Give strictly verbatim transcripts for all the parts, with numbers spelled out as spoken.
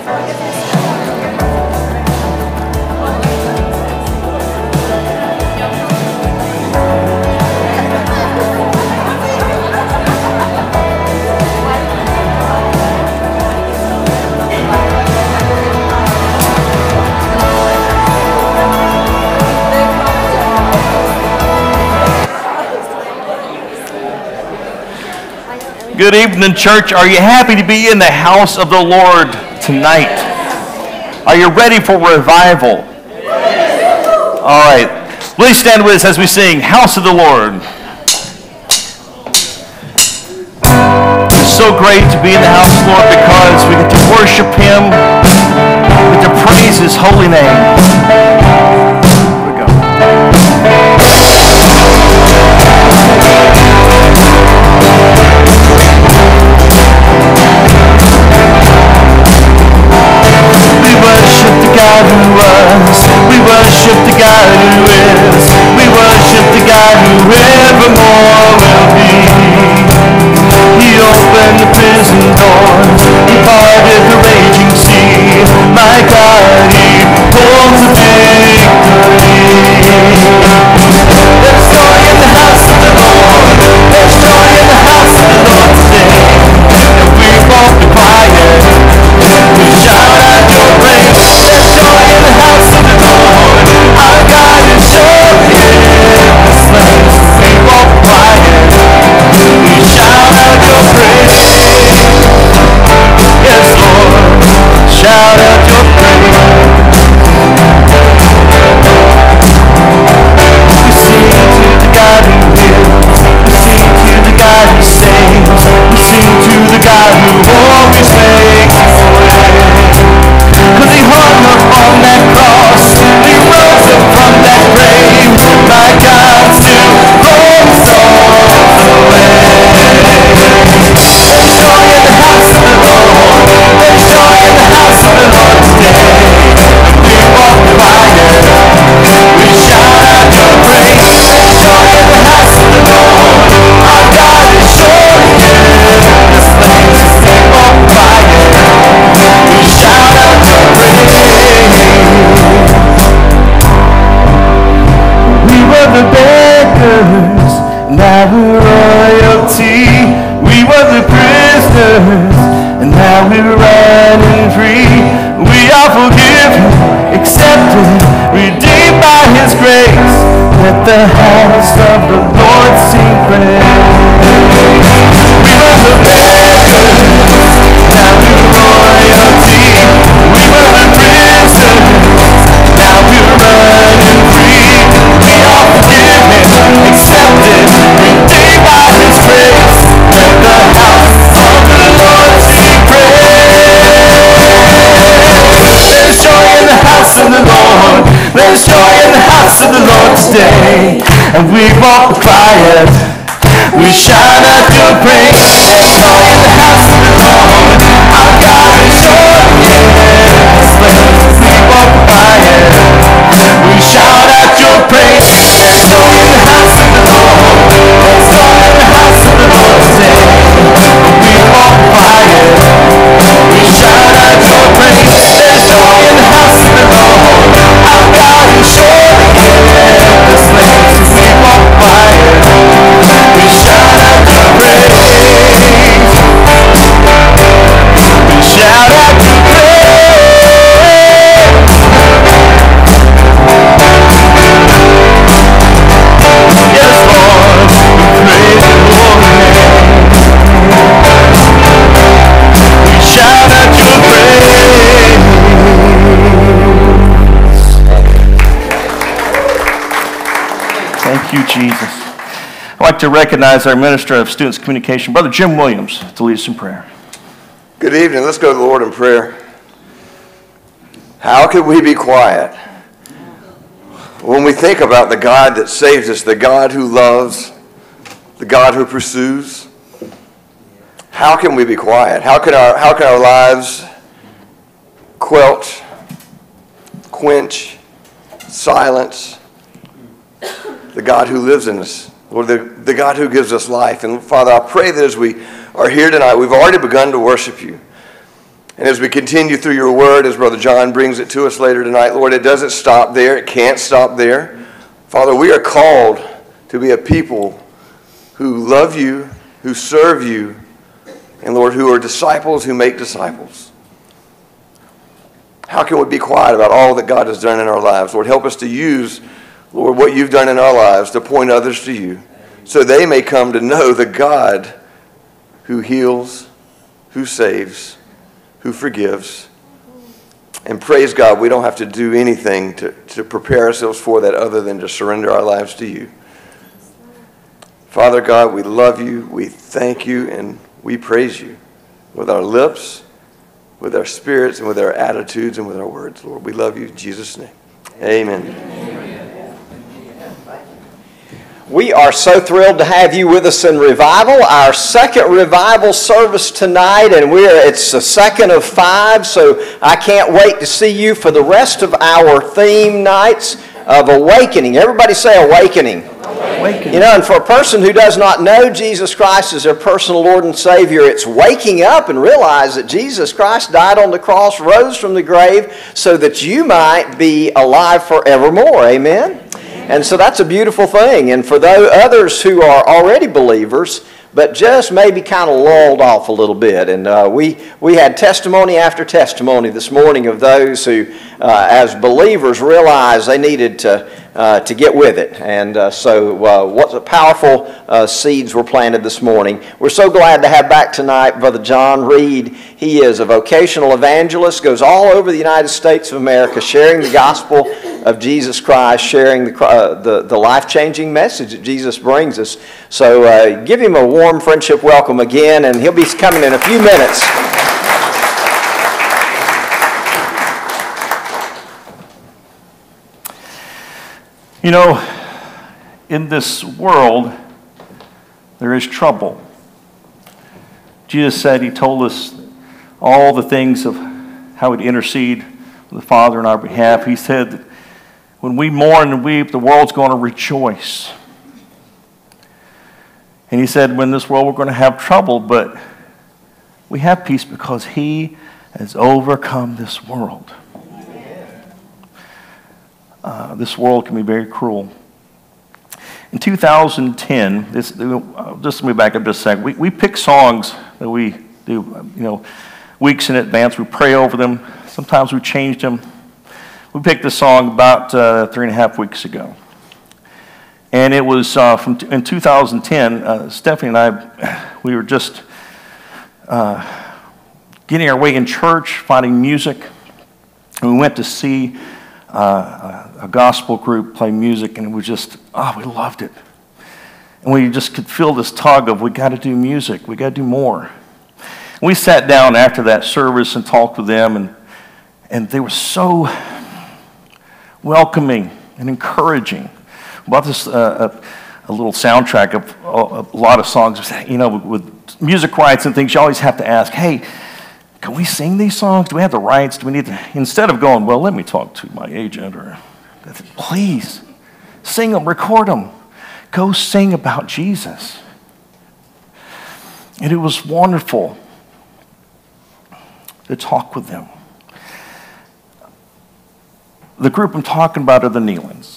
Good evening, church. Are you happy to be in the house of the Lord tonight? Are you ready for revival? All right. Please stand with us as we sing House of the Lord. It's so great to be in the house of the Lord because we get to worship Him, we get to praise His holy name. Here we go. God who was, we worship the God who is, we worship the God who evermore will be. He opened the prison doors, He parted the raging sea, my God, He holds the victory. There's joy in the house of the Lord, there's joy in the house of the Lord today, and we won't be quiet, we shout out your praise. Shout out your praise. We sing to the God who heals. We sing to the God who saves. We sing to the God who always makes a way. Cause He hung up on that cross, He rose up from that grave. My God still holds all the way. There's joy in the house of the Lord. There's joy in the house of the Lord today. We walk quiet, we shout out your praise. There's joy in the house of the Lord. Our God is showing this place. We walk quiet, we shout out your praise. We were the beggars, now we're royalty. We were the prisoners, and now we're running free. We are forgiven, accepted, redeemed by His grace. Let the house of the Lord sing praise. We were the beggars, now we're royalty. We were the prisoners, now we're running free. We are forgiven, accepted, redeemed by His grace. Let the house of the Lord sing praise. There's joy in the house of the Lord. There's joy in the house of the Lord today. And we won't quiet, we shout out your praise. There's joy in the house of the Lord. Our God is showing this place. We won't quiet, we shout out your praise. There's joy in the house of the Lord. There's joy in the house of the Lord today. We won't quiet, we shout out your praise. There's joy in the house of the Lord. Our God is showing this place. We won't quiet, we shout out your praise. We shout out your praise. Yes, Lord, we praise your holy name. We shout out your praise. Thank you, Jesus. I'd like to recognize our Minister of Students Communication, Brother Jim Williams, to lead us in prayer. Good evening. Let's go to the Lord in prayer. How could we be quiet when we think about the God that saves us, the God who loves, the God who pursues? How can we be quiet? How can our, how can our lives quelch, quench, silence the God who lives in us, or the, the God who gives us life? And Father, I pray that as we are here tonight, we've already begun to worship you. And as we continue through your word, as Brother Jon brings it to us later tonight, Lord, it doesn't stop there. It can't stop there. Father, we are called to be a people who love you, who serve you, and Lord, who are disciples who make disciples. How can we be quiet about all that God has done in our lives? Lord, help us to use, Lord, what you've done in our lives to point others to you, so they may come to know the God who heals, who saves, who forgives. And praise God, we don't have to do anything to, to prepare ourselves for that other than to surrender our lives to you. Father God, we love you, we thank you, and we praise you with our lips, with our spirits, and with our attitudes, and with our words. Lord, we love you in Jesus' name. Amen. Amen. We are so thrilled to have you with us in revival. Our second revival service tonight, and we're it's the second of five, so I can't wait to see you for the rest of our theme nights of awakening. Everybody say awakening. Awakening. You know, and for a person who does not know Jesus Christ as their personal Lord and Savior, it's waking up and realize that Jesus Christ died on the cross, rose from the grave, so that you might be alive forevermore. Amen? And so that's a beautiful thing. And for those others who are already believers, but just maybe kind of lulled off a little bit. And uh, we, we had testimony after testimony this morning of those who, uh, as believers, realized they needed to, uh, to get with it. And uh, so uh, what powerful uh, seeds were planted this morning. We're so glad to have back tonight Brother Jon Reed. He is a vocational evangelist, goes all over the United States of America sharing the gospel of Jesus Christ, sharing the, uh, the, the life-changing message that Jesus brings us. So uh, give him a warm friendship welcome again, and he'll be coming in a few minutes. You know, in this world, there is trouble. Jesus said, he told us all the things of how he'd intercede with the Father on our behalf. He said that when we mourn and weep, the world's going to rejoice. And he said, when this world we're going to have trouble, but we have peace because he has overcome this world. Uh, this world can be very cruel. In two thousand ten, this, uh, just let me back up just a second. We, we pick songs that we do, you know, weeks in advance. We pray over them. Sometimes we change them. We picked this song about uh, three and a half weeks ago. And it was uh, from t- in two thousand ten, uh, Stephanie and I, we were just uh, getting our way in church, finding music. And we went to see uh, a gospel group play music, and it was just, oh, we loved it. And we just could feel this tug of, we got to do music, we got to do more. And we sat down after that service and talked with them, and, and they were so welcoming and encouraging. About this, uh, a, a little soundtrack of a, a lot of songs, you know, with, with music rights and things, you always have to ask, hey, can we sing these songs? Do we have the rights? Do we need to, instead of going, well, let me talk to my agent, or please, sing them, record them. Go sing about Jesus. And it was wonderful to talk with them. The group I'm talking about are the Nealons.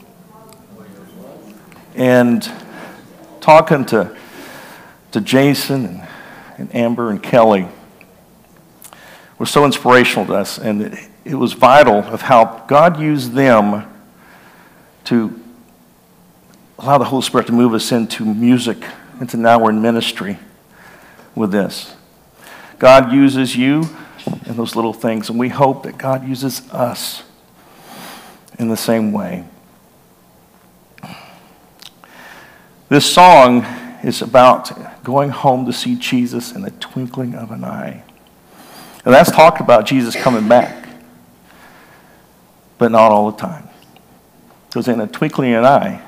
And talking to, to Jason and, and Amber and Kelly was so inspirational to us, and it, it was vital of how God used them to allow the Holy Spirit to move us into music, into now we're in ministry with this. God uses you in those little things, and we hope that God uses us in the same way. This song is about going home to see Jesus in the twinkling of an eye. And that's talking about Jesus coming back, but not all the time. Because in a twinkling of an eye,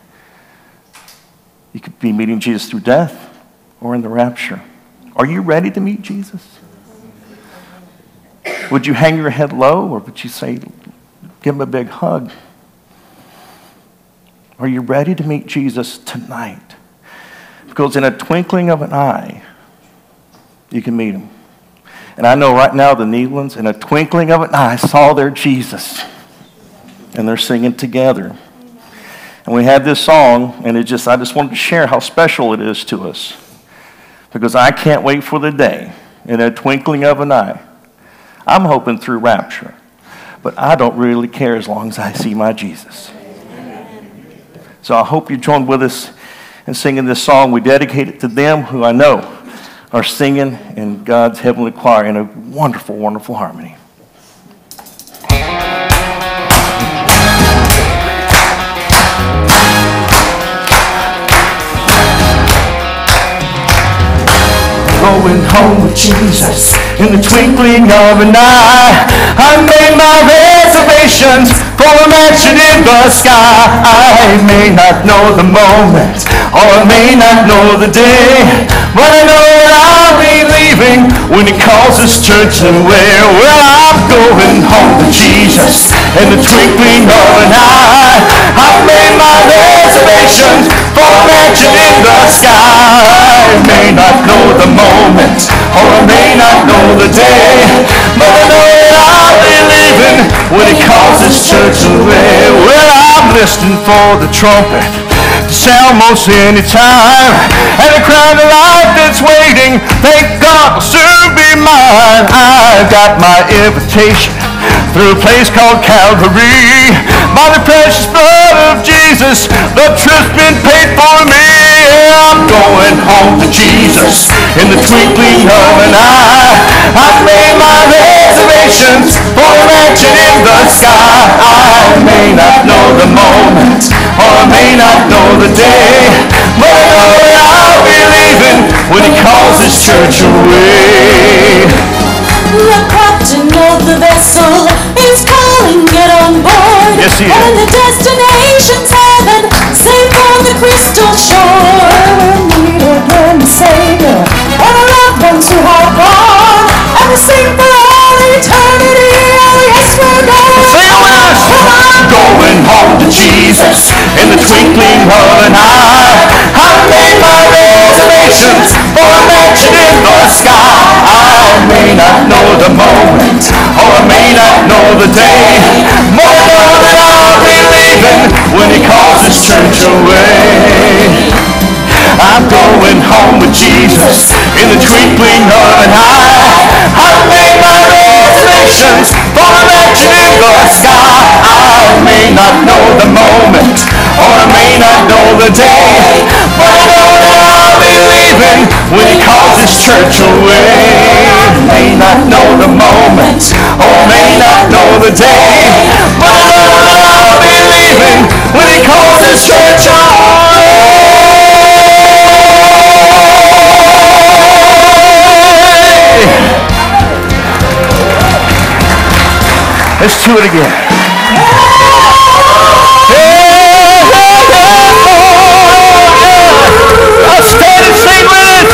you could be meeting Jesus through death or in the rapture. Are you ready to meet Jesus? Would you hang your head low, or would you say, give him a big hug? Are you ready to meet Jesus tonight? Because in a twinkling of an eye, you can meet him. And I know right now the Needlands, in a twinkling of an eye, saw their Jesus. And they're singing together. And we had this song, and it just I just wanted to share how special it is to us. Because I can't wait for the day, in a twinkling of an eye. I'm hoping through rapture. But I don't really care as long as I see my Jesus. So I hope you join with us in singing this song. We dedicate it to them who I know are singing in God's heavenly choir in a wonderful, wonderful harmony. Going home with Jesus in the twinkling of an eye. I made my reservations for a mansion in the sky. I may not know the moment, or I may not know the day, but I know that I'll be leaving when He calls His church away. Well, I'm going home with Jesus in the twinkling of an eye. I made my reservations for a mansion in the sky. I may not know the moment, or I may not know the day, but I know that I'll be leaving when He calls His church away. Well, I'm listening for the trumpet to sound most any time, and the crown of life that's waiting, thank God, will soon be mine. I've got my invitation through a place called Calvary. By the precious blood of Jesus, the truth's been paid for me. Yeah, I'm going home to Jesus in the twinkling of an eye. I've made my reservations for a mansion in the sky. I may not know the moment, or I may not know the day, but I know that I'll be leaving when He calls His church away. The captain of the vessel is calling, get on board. Yes, he is. And the destination's heaven, safe on the crystal shore. We need again the Savior, and our loved ones who have gone, and we sing for all eternity. Oh, yes, we're going. Sing with us. I'm going home to Jesus in the twinkling of an eye. I've made my reservations for a mansion in the sky. I may not know the moment, or I may not know the day, but I know that I'll be leaving when He calls His church away. I'm going home with Jesus in the twinkling of an eye. I've made my reservations for a mansion in the sky. I may not know the moment, or I may not know the day, but I know that I'll be leaving when He calls His church away. I may not know the moment, or I may not know the day, but I know that I'll be leaving when He calls His church away. Let's do it again. I'll stand and sing with it.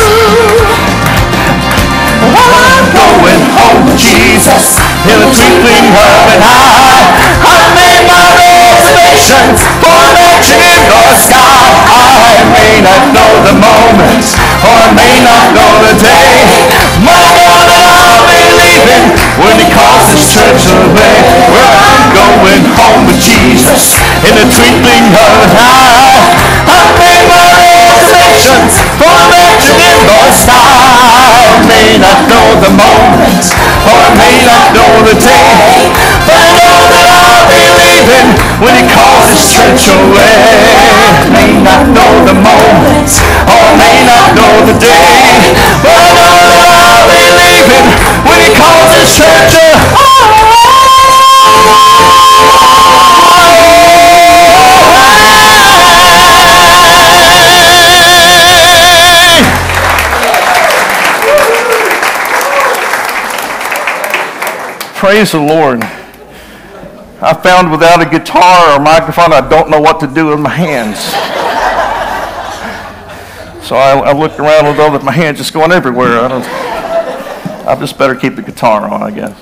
I'm going home with Jesus in the twinkling of an eye. I've made my reservations for a mansion in the sky. I may not know the moment, or I may not know the day, but I know that I'll be leaving when He calls His church away. Well, I'm going home with Jesus in the twinkling of an eye. I've made my reservations for a mansion in the sky. I may not know the moment, or I may not know the day, but I know that I'll be leaving when He calls His church away. I may not know the moment, or I may not know the day, but I know that I'll be leaving when He calls His church away. Praise the Lord. I found without a guitar or microphone, I don't know what to do with my hands. So I, I looked around with all of my hands just going everywhere. I don't, I just better keep the guitar on, I guess.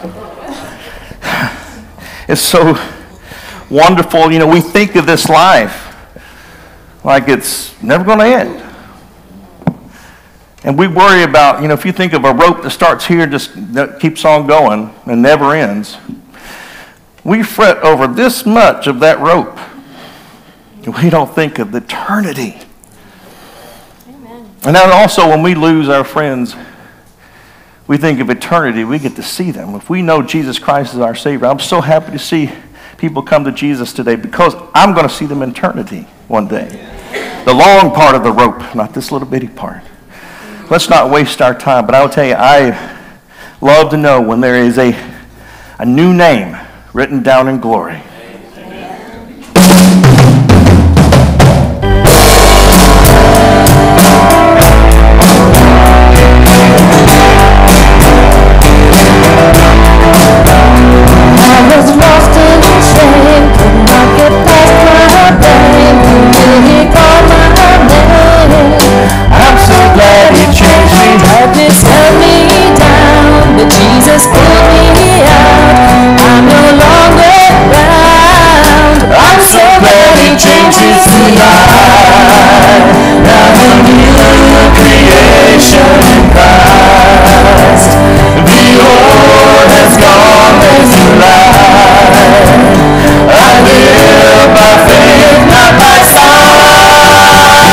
It's so wonderful. You know, we think of this life like it's never going to end. And we worry about, you know, if you think of a rope that starts here, just that keeps on going and never ends. We fret over this much of that rope. We don't think of the eternity. Amen. And then also when we lose our friends, we think of eternity. We get to see them. If we know Jesus Christ is our Savior, I'm so happy to see people come to Jesus today because I'm going to see them in eternity one day. The long part of the rope, not this little bitty part. Let's not waste our time. But I will tell you, I love to know when there is a, a new name written down in glory. I was lost in shame, could not get past my pain. He called my name. I'm so glad he changed me. Darkness held me down, but Jesus pulled me out. I'm no longer bound. I'm so glad he changed me tonight. Now I'm a new creation in Christ. The old has gone, there's new life. I live by faith, not by sight.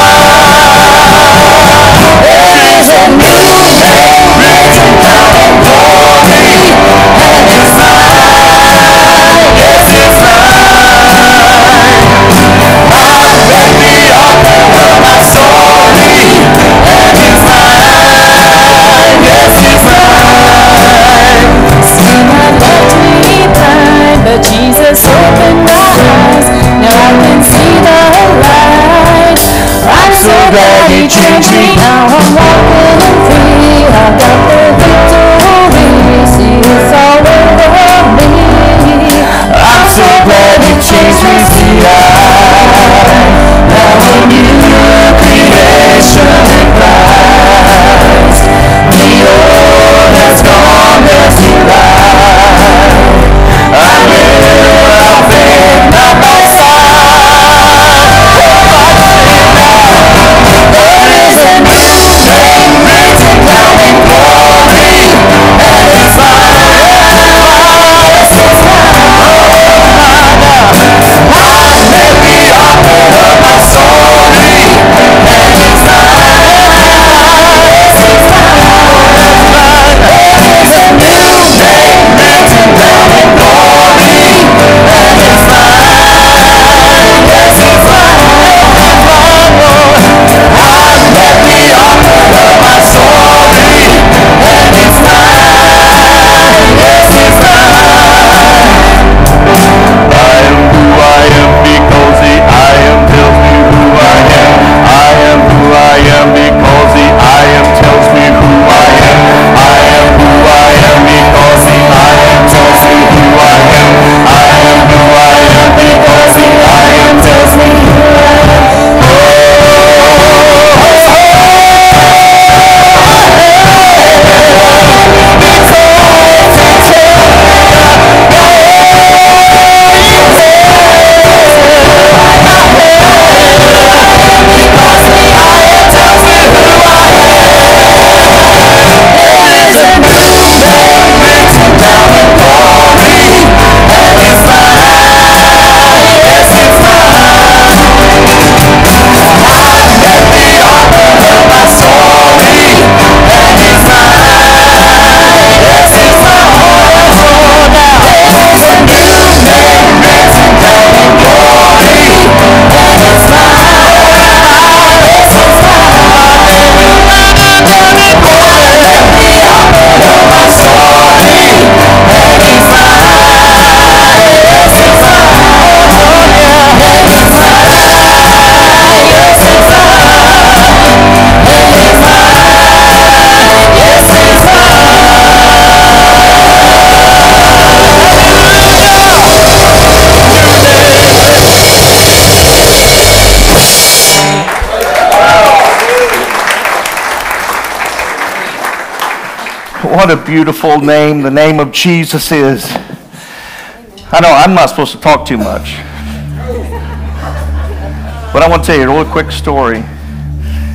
There is a new name written down in glory, and it's mine, yes it's mine. I read the author of my story, and it's mine, yes it's mine. Sin had left me blind, but Jesus opened my eyes. Now I can see the light. I'm so glad he changed me. Now I'm walking free. I got the victory. See, it's all over me. I'm so glad he changed me tonight. Now a new creation in Christ. The old has gone, there's new life. I live by faith, not by sight. There is a new name written down in glory, and it's mine. Yes, it's mine. I met the author of my story, and it's mine. Yes, it's mine. There is a new name written down in glory, and it's mine. Yes, it's mine. I met the author of my story, and it's mine. Yes, it's mine. I am who I am because the I am tells me who I am. I am who I am because the I am tells me who I am. I am who I am because the I am tells me who I am. I am who I am because the I am tells me who I am. What a beautiful name the name of Jesus is. I know I'm not supposed to talk too much, but I want to tell you a real quick story.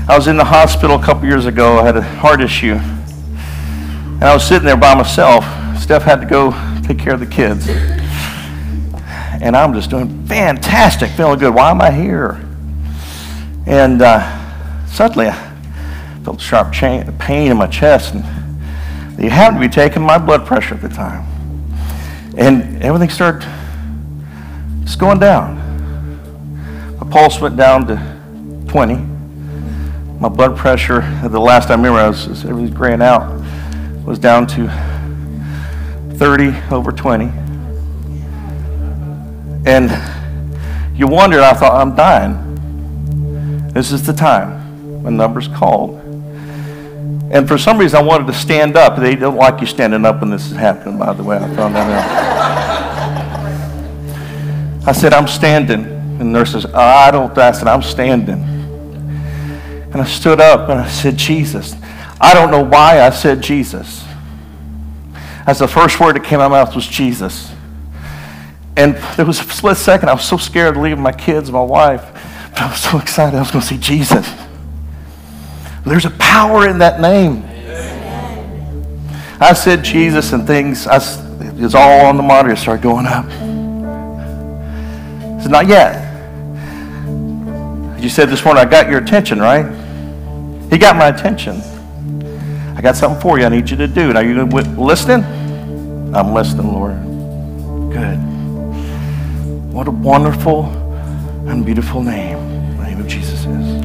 I was in the hospital a couple years ago. I had a heart issue. And I was sitting there by myself. Steph had to go take care of the kids. And I'm just doing fantastic, feeling good. Why am I here? And uh, suddenly I felt a sharp chain, pain in my chest. And they happened to be taking my blood pressure at the time. And everything started just going down. My pulse went down to twenty. My blood pressure, the last I remember, I was, was everything's graying out, was down to thirty over twenty. And you wondered, I thought, I'm dying. This is the time. My number's called. And for some reason, I wanted to stand up. They don't like you standing up when this is happening, by the way. I found that out. I said, I'm standing. And the nurse says, oh, I don't. I said, I'm standing. And I stood up and I said, Jesus. I don't know why I said Jesus. As the first word that came out of my mouth was Jesus. And there was a split second. I was so scared to leave my kids and my wife. But I was so excited I was going to see Jesus. There's a power in that name. Amen. I said Jesus and things, I, it was all on the monitor, started going up. I said, not yet. You said this morning, I got your attention, right? He got my attention. I got something for you I need you to do. Now, you listening? I'm listening, Lord. Good. What a wonderful and beautiful name the name of Jesus is.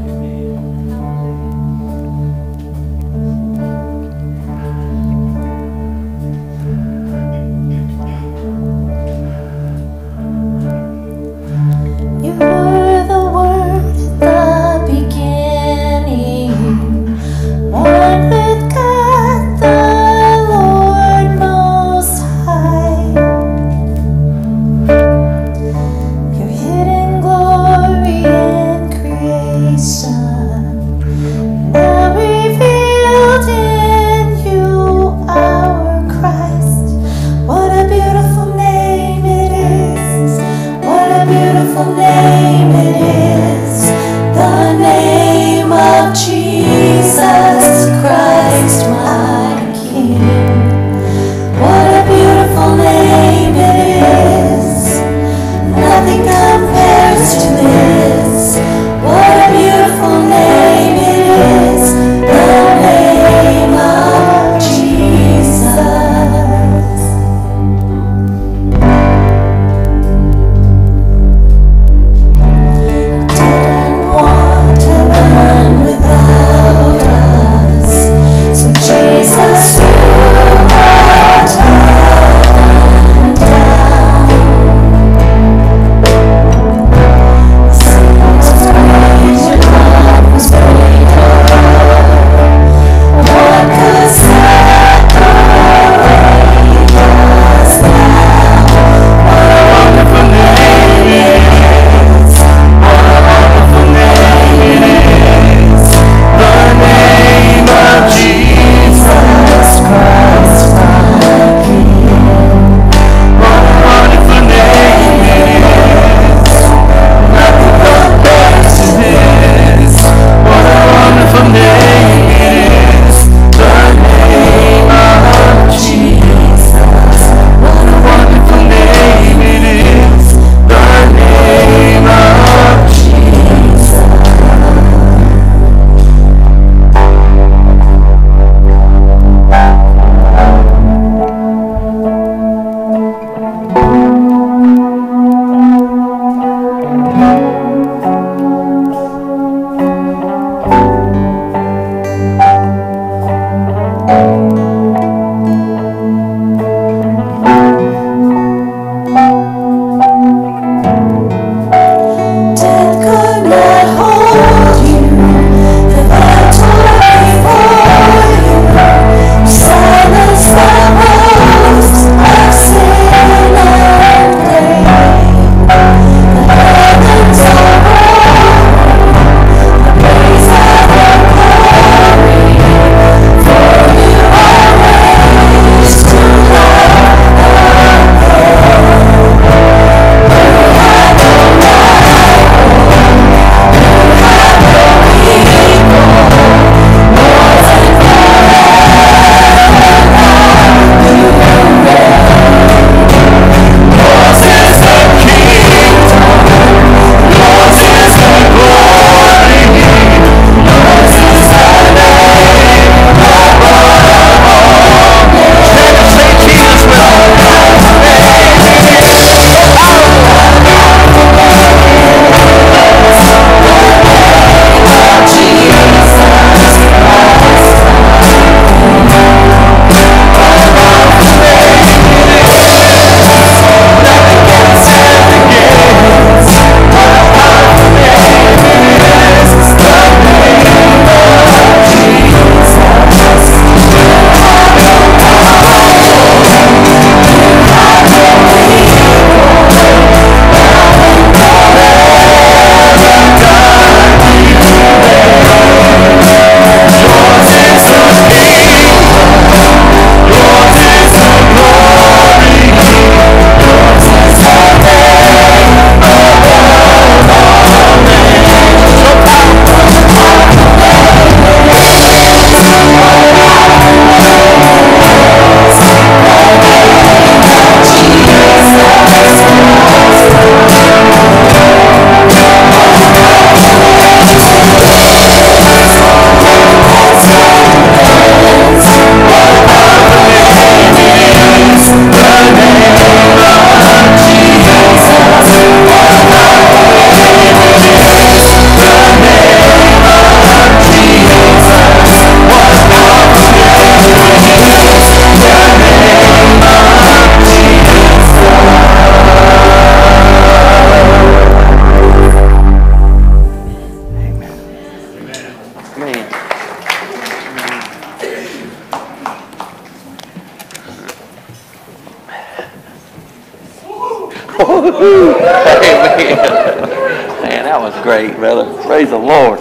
Amen. Man, that was great, brother. Praise the Lord.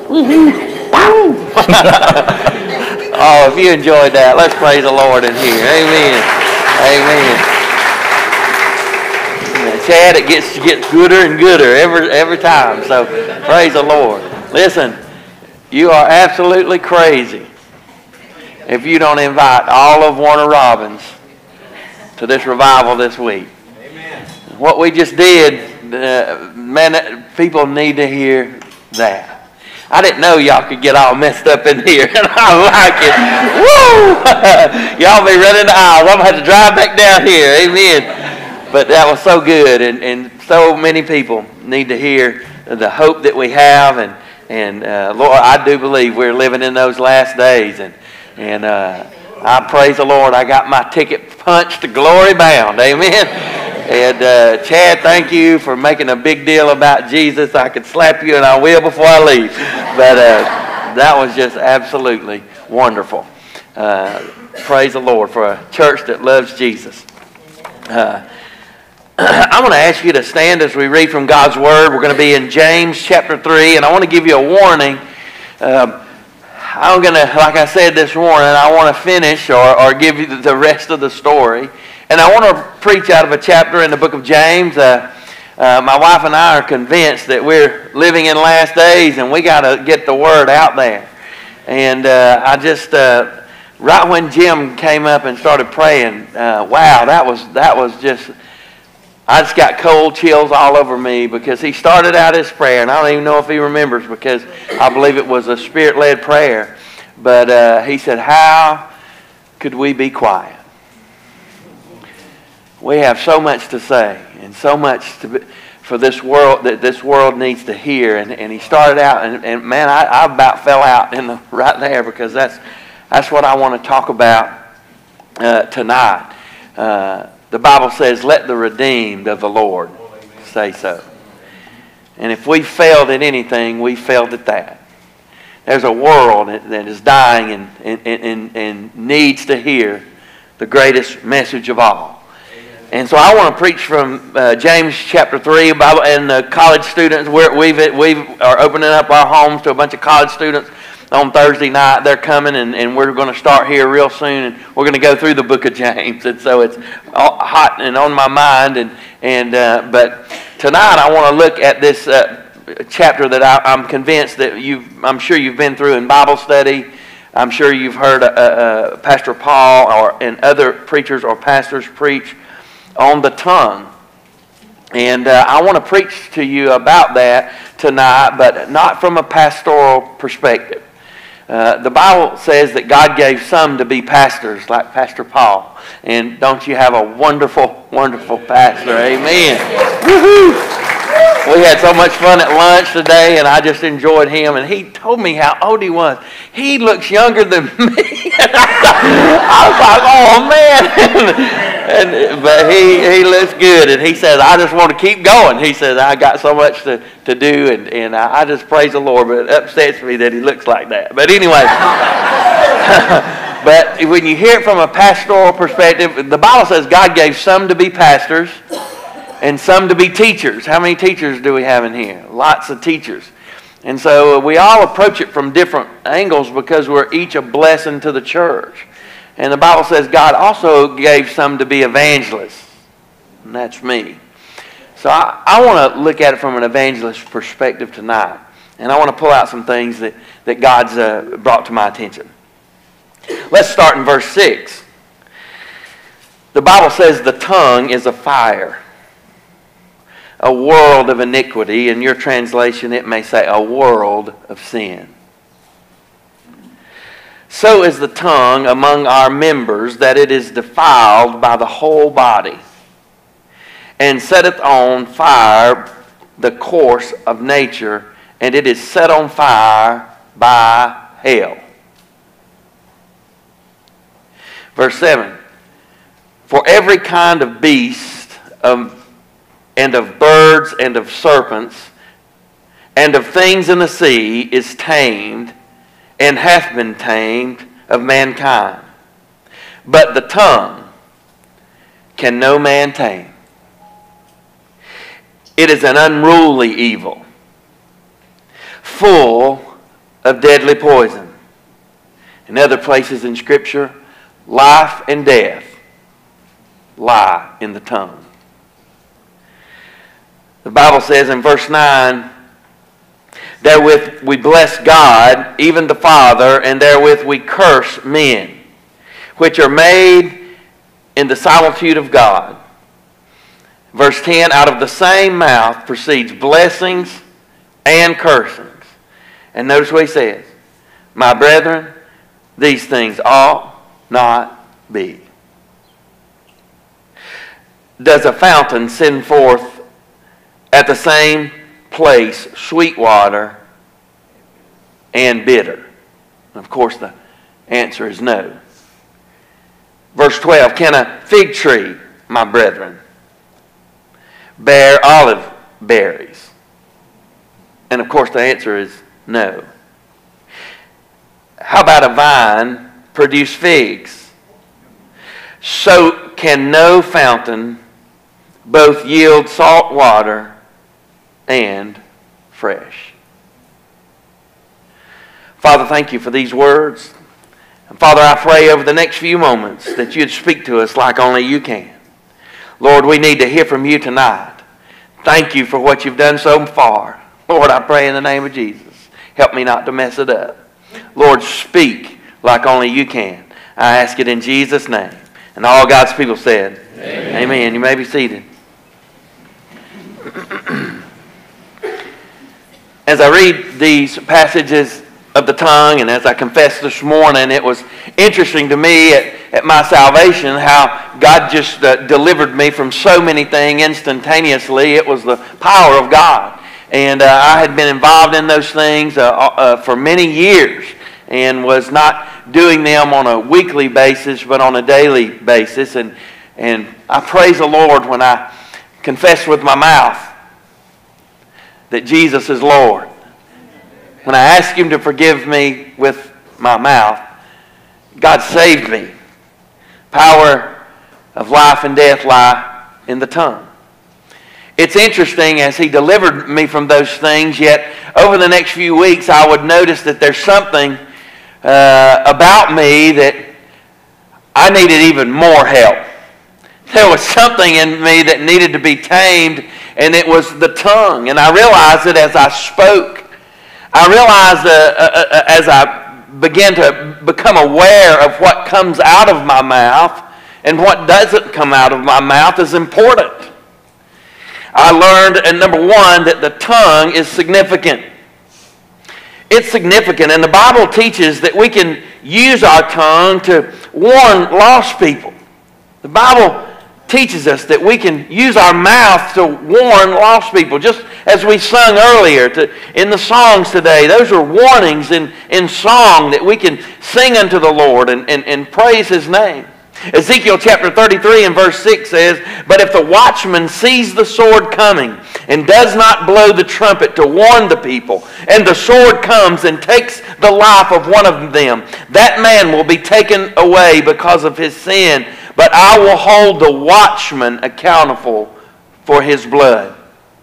Oh, if you enjoyed that, let's praise the Lord in here. Amen. Amen. Chad, it gets gets gooder and gooder every every time. So praise the Lord. Listen, you are absolutely crazy if you don't invite all of Warner Robins to this revival this week. Amen. What we just did, uh, man, people need to hear that. I didn't know y'all could get all messed up in here, and I like it. Woo! Y'all be running the aisles. I'm going to have to drive back down here. Amen. But that was so good, and, and so many people need to hear the hope that we have, and and uh, Lord, I do believe we're living in those last days, and and uh, I praise the Lord. I got my ticket punched to glory bound, amen. And uh, Chad, thank you for making a big deal about Jesus. I could slap you, and I will before I leave. But uh, that was just absolutely wonderful. Uh, praise the Lord for a church that loves Jesus. Uh, I'm going to ask you to stand as we read from God's Word. We're going to be in James chapter three, and I want to give you a warning. Um, I'm going to, like I said this morning, I want to finish or, or give you the rest of the story. And I want to preach out of a chapter in the book of James. Uh, uh, my wife and I are convinced that we're living in last days, and we got to get the Word out there. And uh, I just... Uh, right when Jim came up and started praying, uh, wow, that was that was just... I just got cold chills all over me because he started out his prayer, and I don't even know if he remembers because I believe it was a Spirit-led prayer. But uh, he said, how could we be quiet? We have so much to say and so much to be, for this world that this world needs to hear. And, and he started out, and, and man, I, I about fell out in the, right there because that's, that's what I want to talk about uh, tonight. Uh, The Bible says, let the redeemed of the Lord say so. And if we failed at anything, we failed at that. There's a world that is dying and, and, and, and needs to hear the greatest message of all. And so I want to preach from uh, James chapter three, Bible, and the college students. We're, we've, we are opening up our homes to a bunch of college students on Thursday night. They're coming, and, and we're going to start here real soon, and we're going to go through the book of James. And so it's hot and on my mind. And and uh, but tonight I want to look at this uh, chapter that I, I'm convinced that you've. I'm sure you've been through in Bible study. I'm sure you've heard uh, uh, Pastor Paul or and other preachers or pastors preach on the tongue. And uh, I want to preach to you about that tonight, but not from a pastoral perspective. Uh, the Bible says that God gave some to be pastors, like Pastor Paul. And don't you have a wonderful, wonderful pastor? Amen. Woo-hoo. We had so much fun at lunch today, and I just enjoyed him. And he told me how old he was. He looks younger than me. I was like, oh, man. And, but he, he looks good, and he says, I just want to keep going. He says, I got so much to, to do, and, and I just praise the Lord, but it upsets me that he looks like that. But anyway, but when you hear it from a pastoral perspective, the Bible says God gave some to be pastors and some to be teachers. How many teachers do we have in here? Lots of teachers. And so we all approach it from different angles because we're each a blessing to the church. And the Bible says God also gave some to be evangelists. And that's me. So I, I want to look at it from an evangelist perspective tonight. And I want to pull out some things that, that God's uh, brought to my attention. Let's start in verse six. The Bible says the tongue is a fire, a world of iniquity. In your translation, it may say a world of sin. So is the tongue among our members, that it is defiled by the whole body, and setteth on fire the course of nature, and it is set on fire by hell. Verse seven. For every kind of beast, of, and of birds, and of serpents, and of things in the sea is tamed, and hath been tamed of mankind. But the tongue can no man tame. It is an unruly evil, full of deadly poison. In other places in Scripture, life and death lie in the tongue. The Bible says in verse nine, therewith we bless God, even the Father, and therewith we curse men, which are made in the solitude of God. Verse ten, out of the same mouth proceeds blessings and cursings. And notice what he says, my brethren, these things ought not be. Does a fountain send forth at the same place sweet water and bitter? Of course, the answer is no. Verse twelve, can a fig tree, my brethren, bear olive berries? And of course, the answer is no. How about a vine produce figs? So can no fountain both yield salt water and fresh. Father, thank you for these words. And Father, I pray over the next few moments that you'd speak to us like only you can. Lord, we need to hear from you tonight. Thank you for what you've done so far. Lord, I pray in the name of Jesus, help me not to mess it up. Lord, speak like only you can. I ask it in Jesus' name. And all God's people said, amen. Amen. You may be seated. As I read these passages of the tongue, and as I confessed this morning, it was interesting to me at, at my salvation how God just uh, delivered me from so many things instantaneously. It was the power of God. And uh, I had been involved in those things uh, uh, for many years and was not doing them on a weekly basis but on a daily basis. And, and I praise the Lord when I confess with my mouth that Jesus is Lord. When I ask Him to forgive me with my mouth, God saved me. Power of life and death lie in the tongue. It's interesting as He delivered me from those things, yet over the next few weeks I would notice that there's something uh, about me that I needed even more help. There was something in me that needed to be tamed, and it was the tongue. And I realized it as I spoke. I realized uh, uh, uh, as I began to become aware of what comes out of my mouth and what doesn't come out of my mouth is important. I learned, and number one, that the tongue is significant. It's significant, and the Bible teaches that we can use our tongue to warn lost people. The Bible teaches us that we can use our mouth to warn lost people. Just as we sung earlier to, in the songs today, those are warnings in, in song that we can sing unto the Lord and, and, and praise His name. Ezekiel chapter thirty-three and verse six says, but if the watchman sees the sword coming and does not blow the trumpet to warn the people, and the sword comes and takes the life of one of them, that man will be taken away because of his sin, but I will hold the watchman accountable for his blood.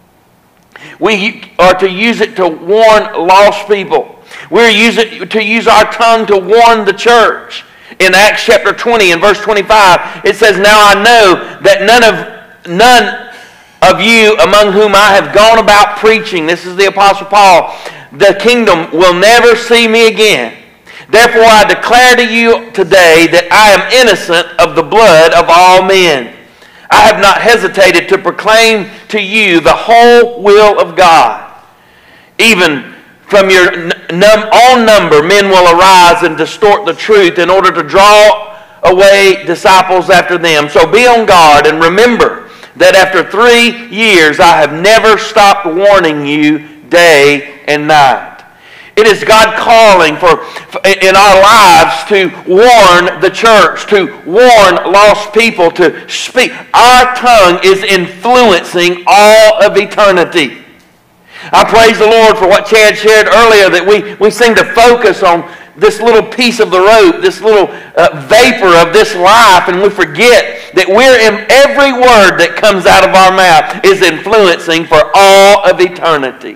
We are to use it to warn lost people. We're use it to use our tongue to warn the church. In Acts chapter twenty and verse twenty-five, it says, now I know that none of none of you among whom I have gone about preaching, this is the Apostle Paul, the kingdom will never see me again. Therefore I declare to you today that I am innocent of the blood of all men. I have not hesitated to proclaim to you the whole will of God. Even from your num- own number, men will arise and distort the truth in order to draw away disciples after them. So be on guard and remember that after three years I have never stopped warning you day and night. It is God calling for, in our lives to warn the church, to warn lost people, to speak. Our tongue is influencing all of eternity. I praise the Lord for what Chad shared earlier, that we, we seem to focus on this little piece of the rope, this little uh, vapor of this life, and we forget that we're in every word that comes out of our mouth is influencing for all of eternity.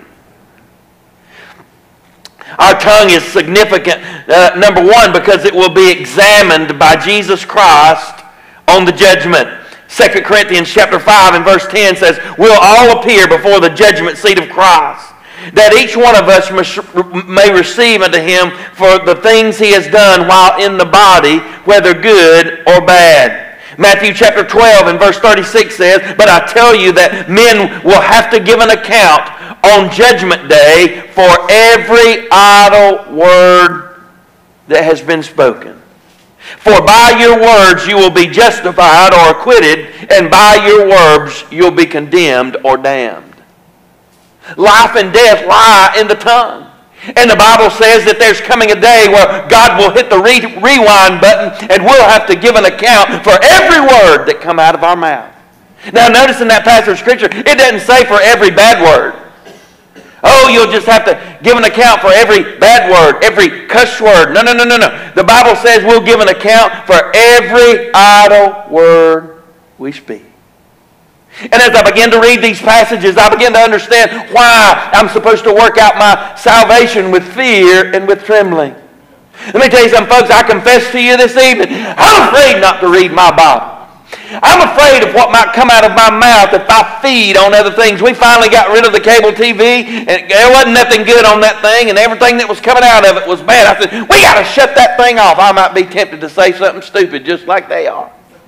Our tongue is significant, uh, number one, because it will be examined by Jesus Christ on the judgment. Second Corinthians chapter five and verse ten says, we'll all appear before the judgment seat of Christ, that each one of us may receive unto him for the things he has done while in the body, whether good or bad. Matthew chapter twelve and verse thirty-six says, but I tell you that men will have to give an account on judgment day for every idle word that has been spoken. For by your words you will be justified or acquitted, and by your words you'll be condemned or damned. Life and death lie in the tongue. And the Bible says that there's coming a day where God will hit the re- rewind button and we'll have to give an account for every word that come out of our mouth. Now notice in that passage of Scripture, it doesn't say for every bad word. Oh, you'll just have to give an account for every bad word, every cuss word. No, no, no, no, no. The Bible says we'll give an account for every idle word we speak. And as I begin to read these passages, I begin to understand why I'm supposed to work out my salvation with fear and with trembling. Let me tell you something, folks. I confess to you this evening, I'm afraid not to read my Bible. I'm afraid of what might come out of my mouth if I feed on other things. We finally got rid of the cable T V, and there wasn't nothing good on that thing, and everything that was coming out of it was bad. I said, we got to shut that thing off. I might be tempted to say something stupid just like they are.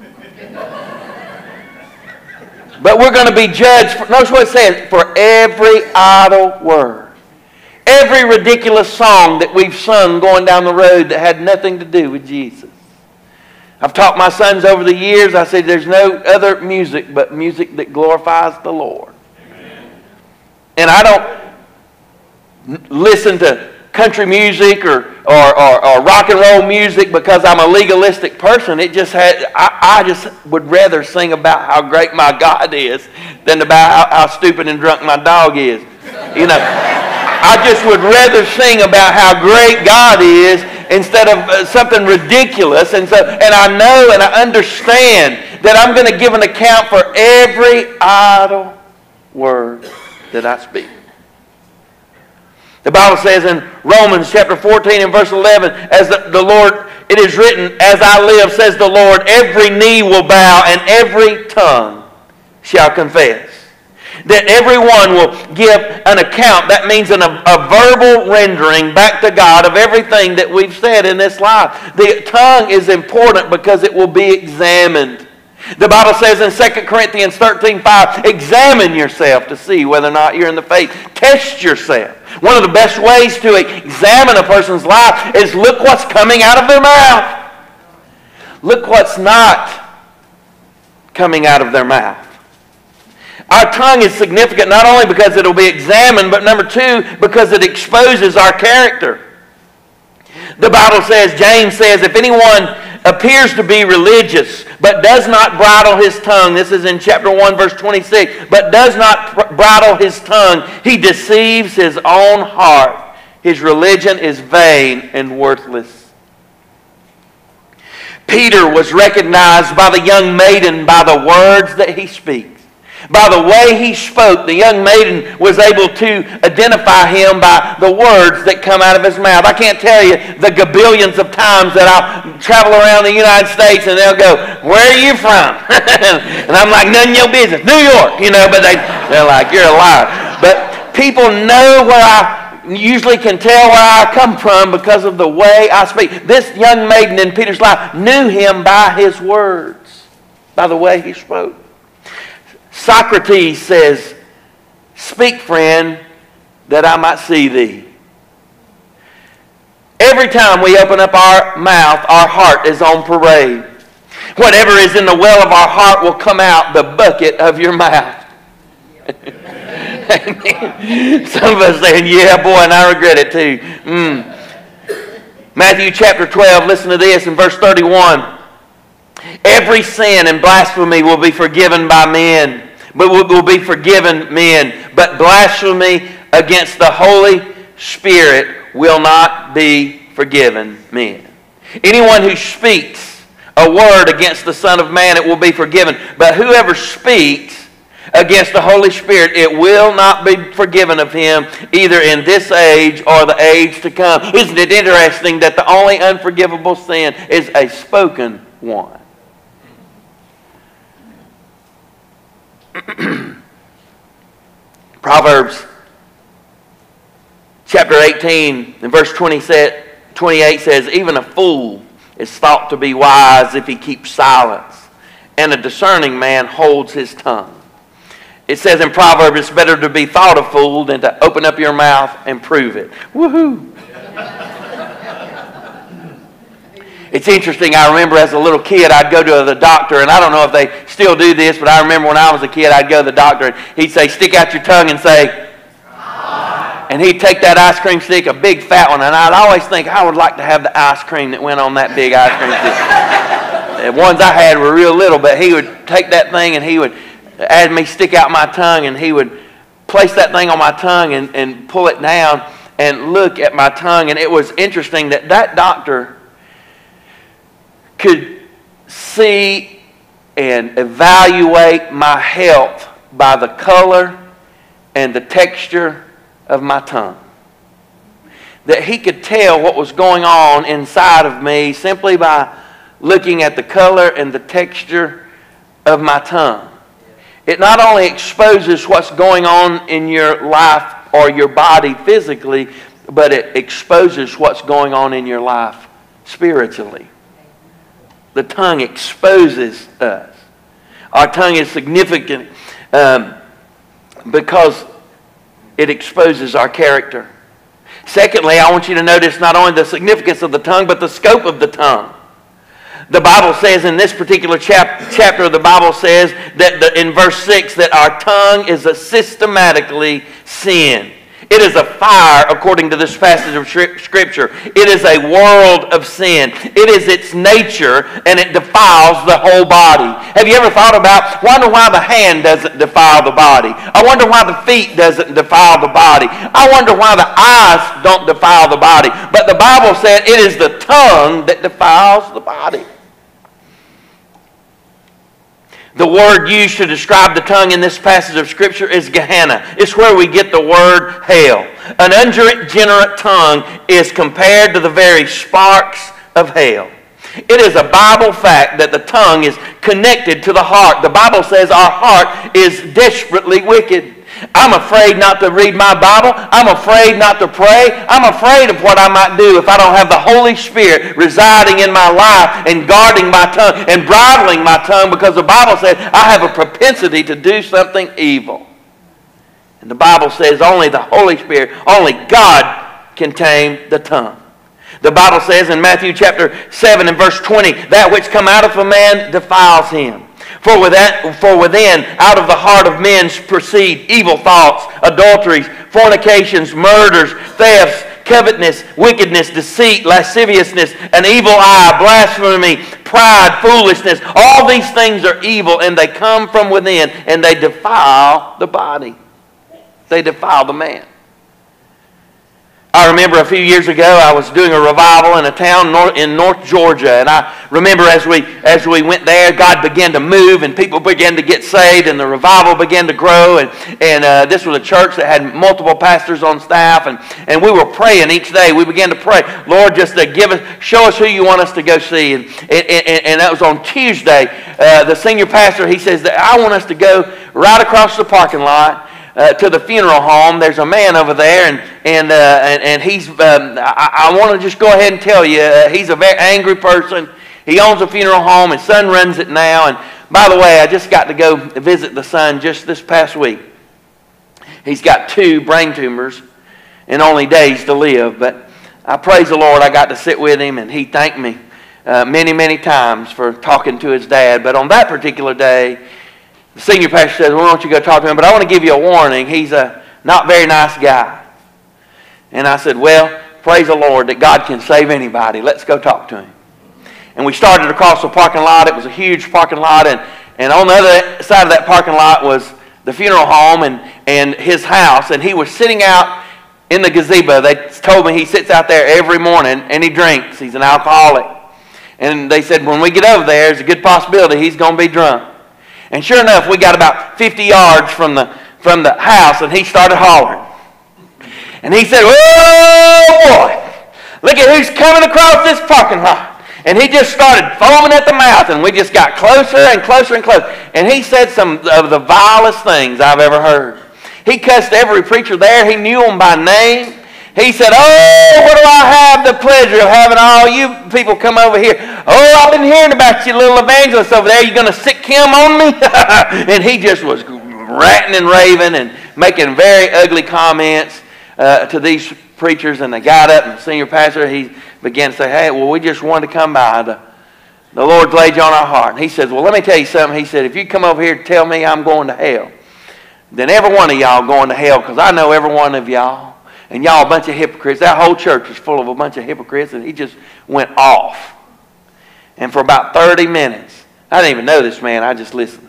But we're going to be judged, for, notice what it says, for every idle word. Every ridiculous song that we've sung going down the road that had nothing to do with Jesus. I've taught my sons over the years, I said there's no other music but music that glorifies the Lord. Amen. And I don't listen to country music or, or, or, or rock and roll music because I'm a legalistic person. It just had, I, I just would rather sing about how great my God is than about how, how stupid and drunk my dog is. You know, I just would rather sing about how great God is instead of uh, something ridiculous. And so, and I know and I understand that I'm going to give an account for every idle word that I speak. The Bible says in Romans chapter fourteen and verse eleven, as the, the Lord, it is written, as I live, says the Lord, every knee will bow and every tongue shall confess. That everyone will give an account. That means an, a verbal rendering back to God of everything that we've said in this life. The tongue is important because it will be examined. The Bible says in Second Corinthians thirteen five, examine yourself to see whether or not you're in the faith. Test yourself. One of the best ways to examine a person's life is look what's coming out of their mouth. Look what's not coming out of their mouth. Our tongue is significant not only because it will be examined, but number two, because it exposes our character. The Bible says, James says, if anyone appears to be religious, but does not bridle his tongue, this is in chapter one, verse twenty-six, but does not bridle his tongue, he deceives his own heart. His religion is vain and worthless. Peter was recognized by the young maiden by the words that he speaks. By the way he spoke, the young maiden was able to identify him by the words that come out of his mouth. I can't tell you the gabillions of times that I'll travel around the United States and they'll go, where are you from? And I'm like, none of your business. New York, you know, but they, they're like, you're a liar. But people know where I usually can tell where I come from because of the way I speak. This young maiden in Peter's life knew him by his words, by the way he spoke. Socrates says, speak, friend, that I might see thee. Every time we open up our mouth, our heart is on parade. Whatever is in the well of our heart will come out the bucket of your mouth. Some of us saying, yeah, boy, and I regret it too. Mm. Matthew chapter twelve, listen to this in verse thirty-one. Every sin and blasphemy will be forgiven by men, but will be forgiven men. But blasphemy against the Holy Spirit will not be forgiven men. Anyone who speaks a word against the Son of Man, it will be forgiven. But whoever speaks against the Holy Spirit, it will not be forgiven of him, either in this age or the age to come. Isn't it interesting that the only unforgivable sin is a spoken one? Proverbs chapter eighteen and verse twenty-eight says, even a fool is thought to be wise if he keeps silence, and a discerning man holds his tongue. It says in Proverbs, it's better to be thought a fool than to open up your mouth and prove it. Woohoo! It's interesting, I remember as a little kid, I'd go to the doctor, and I don't know if they still do this, but I remember when I was a kid, I'd go to the doctor, and he'd say, stick out your tongue and say, ah. And he'd take that ice cream stick, a big fat one, and I'd always think, I would like to have the ice cream that went on that big ice cream stick. The ones I had were real little, but he would take that thing, and he would had me stick out my tongue, and he would place that thing on my tongue and, and pull it down and look at my tongue. And it was interesting that that doctor could see and evaluate my health by the color and the texture of my tongue. That he could tell what was going on inside of me simply by looking at the color and the texture of my tongue. It not only exposes what's going on in your life or your body physically, but it exposes what's going on in your life spiritually. The tongue exposes us. Our tongue is significant um, because it exposes our character. Secondly, I want you to notice not only the significance of the tongue, but the scope of the tongue. The Bible says in this particular chap- chapter of the Bible says that the, in verse six that our tongue is a systematically sin. It is a fire, according to this passage of Scripture. It is a world of sin. It is its nature, and it defiles the whole body. Have you ever thought about, wonder why the hand doesn't defile the body? I wonder why the feet doesn't defile the body. I wonder why the eyes don't defile the body. But the Bible said it is the tongue that defiles the body. The word used to describe the tongue in this passage of Scripture is Gehenna. It's where we get the word hell. An unregenerate tongue is compared to the very sparks of hell. It is a Bible fact that the tongue is connected to the heart. The Bible says our heart is desperately wicked. I'm afraid not to read my Bible. I'm afraid not to pray. I'm afraid of what I might do if I don't have the Holy Spirit residing in my life and guarding my tongue and bridling my tongue, because the Bible says I have a propensity to do something evil. And the Bible says only the Holy Spirit, only God can tame the tongue. The Bible says in Matthew chapter seven and verse twenty, that which come out of a man defiles him. For within, for within, out of the heart of men proceed evil thoughts, adulteries, fornications, murders, thefts, covetousness, wickedness, deceit, lasciviousness, an evil eye, blasphemy, pride, foolishness. All these things are evil, and they come from within, and they defile the body. They defile the man. I remember a few years ago I was doing a revival in a town in North Georgia, and I remember as we as we went there, God began to move and people began to get saved, and the revival began to grow. And and uh, this was a church that had multiple pastors on staff, and, and we were praying each day. We began to pray, Lord, just to give us, show us who you want us to go see. And and, and, and that was on Tuesday. Uh, the senior pastor, he says that I want us to go right across the parking lot Uh, to the funeral home. There's a man over there, and and uh, and, and he's. Um, I, I want to just go ahead and tell you, uh, he's a very angry person. He owns a funeral home. His son runs it now. And by the way, I just got to go visit the son just this past week. He's got two brain tumors and only days to live. But I praise the Lord. I got to sit with him, and he thanked me uh, many, many times for talking to his dad. But on that particular day, the senior pastor says, well, why don't you go talk to him? But I want to give you a warning. He's a not very nice guy. And I said, well, praise the Lord that God can save anybody. Let's go talk to him. And we started across the parking lot. It was a huge parking lot. And, and on the other side of that parking lot was the funeral home and, and his house. And he was sitting out in the gazebo. They told me he sits out there every morning and he drinks. He's an alcoholic. And they said when we get over there, there's a good possibility he's going to be drunk. And sure enough, we got about fifty yards from the, from the house, and he started hollering. And he said, "Oh, boy, look at who's coming across this parking lot." And he just started foaming at the mouth, and we just got closer and closer and closer. And he said some of the vilest things I've ever heard. He cussed every preacher there. He knew them by name. He said, "Oh, what do I have the pleasure of having all you people come over here? Oh, I've been hearing about you little evangelists over there. You going to sick him on me?" And he just was ranting and raving and making very ugly comments uh, to these preachers. And they got up, and the senior pastor, he began to say, "Hey, well, we just wanted to come by. The, the Lord's laid you on our heart." And he says, "Well, let me tell you something." He said, "If you come over here and tell me I'm going to hell, then every one of y'all going to hell, because I know every one of y'all. And y'all a bunch of hypocrites." That whole church was full of a bunch of hypocrites, and he just went off. And for about thirty minutes, I didn't even know this man, I just listened.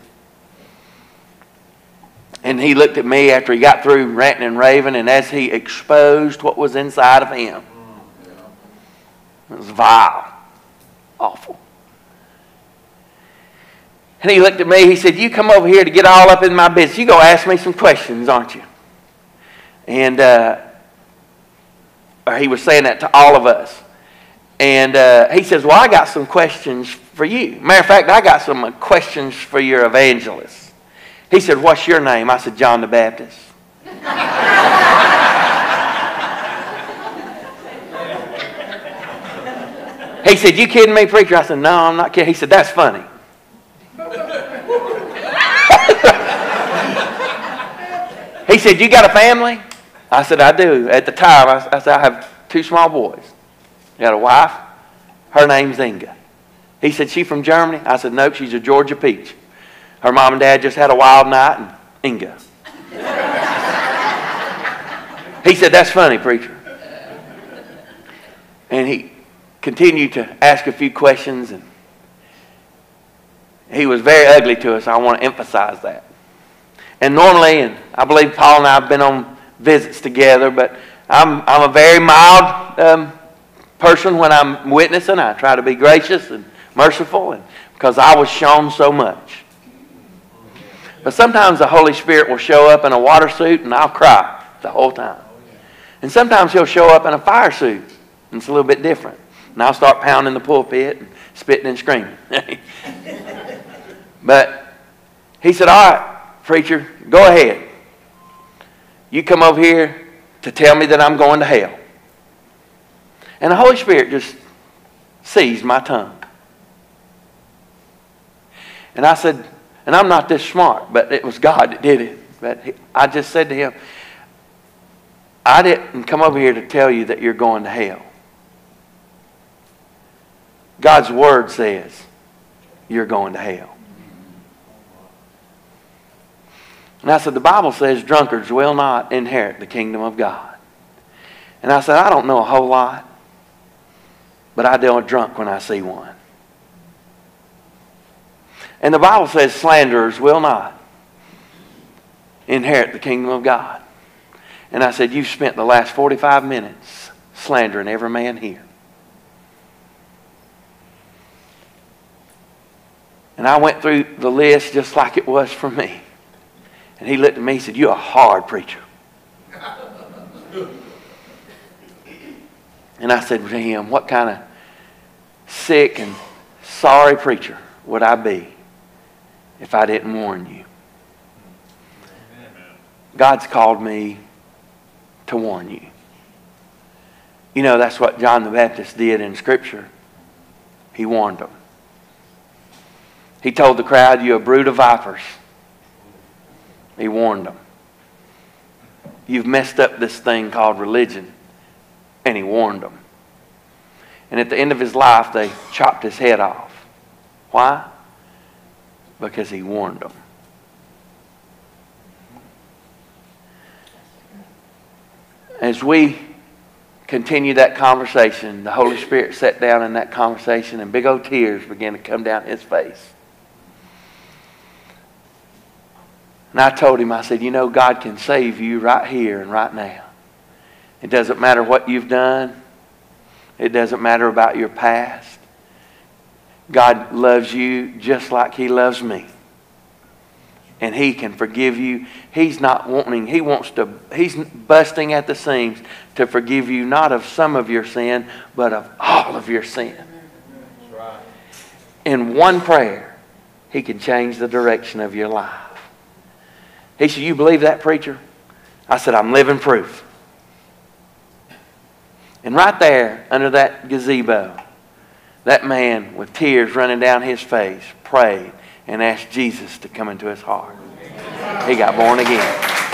And he looked at me after he got through ranting and raving, and as he exposed what was inside of him, it was vile, awful. And he looked at me, he said, "You come over here to get all up in my business. You go ask me some questions, aren't you?" And uh, or he was saying that to all of us. And uh, he says, "Well, I got some questions for you. Matter of fact, I got some questions for your evangelist." He said, "What's your name?" I said, "John the Baptist." He said, "You kidding me, preacher?" I said, "No, I'm not kidding." He said, "That's funny." He said, "You got a family?" I said, "I do." At the time, I, I said, "I have two small boys. I got a wife. Her name's Inga." He said, "She from Germany?" I said, "Nope, she's a Georgia peach. Her mom and dad just had a wild night, and Inga." He said, "That's funny, preacher." And he continued to ask a few questions, and he was very ugly to us. I want to emphasize that. And normally, and I believe Paul and I have been on visits together, but I'm, I'm a very mild um, person when I'm witnessing. I try to be gracious and merciful, and because I was shown so much. But sometimes the Holy Spirit will show up in a water suit, and I'll cry the whole time. And sometimes he'll show up in a fire suit, and it's a little bit different. And I'll start pounding the pulpit and spitting and screaming. But he said, "All right, preacher, go ahead. You come over here to tell me that I'm going to hell." And the Holy Spirit just seized my tongue. And I said, and I'm not this smart, but it was God that did it. But he, I just said to him, "I didn't come over here to tell you that you're going to hell. God's word says you're going to hell." And I said, "The Bible says drunkards will not inherit the kingdom of God." And I said, "I don't know a whole lot, but I do a drunk when I see one." And the Bible says slanderers will not inherit the kingdom of God. And I said, "You've spent the last forty-five minutes slandering every man here." And I went through the list just like it was for me. And he looked at me and said, "You're a hard preacher." And I said to him, "What kind of sick and sorry preacher would I be if I didn't warn you?" God's called me to warn you. You know, that's what John the Baptist did in Scripture. He warned them. He told the crowd, "You're a brood of vipers." He warned them. "You've messed up this thing called religion." And he warned them. And at the end of his life, they chopped his head off. Why? Because he warned them. As we continue that conversation, the Holy Spirit sat down in that conversation, and big old tears began to come down his face. And I told him, I said, "You know, God can save you right here and right now. It doesn't matter what you've done. It doesn't matter about your past. God loves you just like He loves me. And He can forgive you. He's not wanting, He wants to, He's busting at the seams to forgive you, not of some of your sin, but of all of your sin. That's right. In one prayer, He can change the direction of your life. He said, you believe that, preacher? I said, I'm living proof. And right there, under that gazebo, that man with tears running down his face prayed and asked Jesus to come into his heart. He got born again.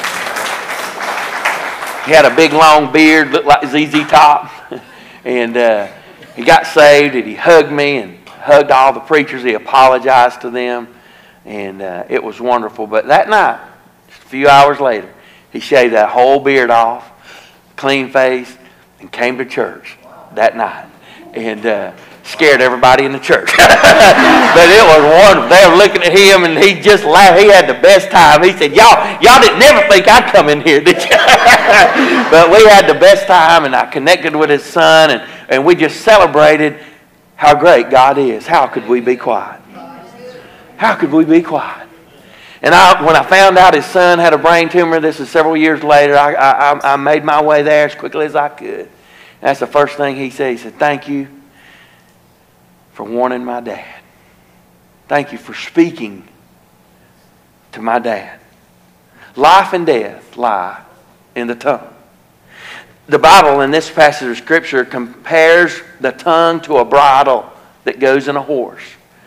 He had a big long beard, looked like Z Z Top. And uh, he got saved, and he hugged me and hugged all the preachers. He apologized to them. And uh, it was wonderful. But that night, just a few hours later, he shaved that whole beard off, clean face, and came to church that night. And uh, scared everybody in the church. But it was wonderful. They were looking at him, and he just laughed. He had the best time. He said, y'all, y'all didn't never think I'd come in here, did you? But we had the best time, and I connected with his son, and, and we just celebrated how great God is. How could we be quiet? How could we be quiet? And I, when I found out his son had a brain tumor, this is several years later, I, I, I made my way there as quickly as I could. And that's the first thing he said. He said, thank you for warning my dad. Thank you for speaking to my dad. Life and death lie in the tongue. The Bible in this passage of Scripture compares the tongue to a bridle that goes in a horse.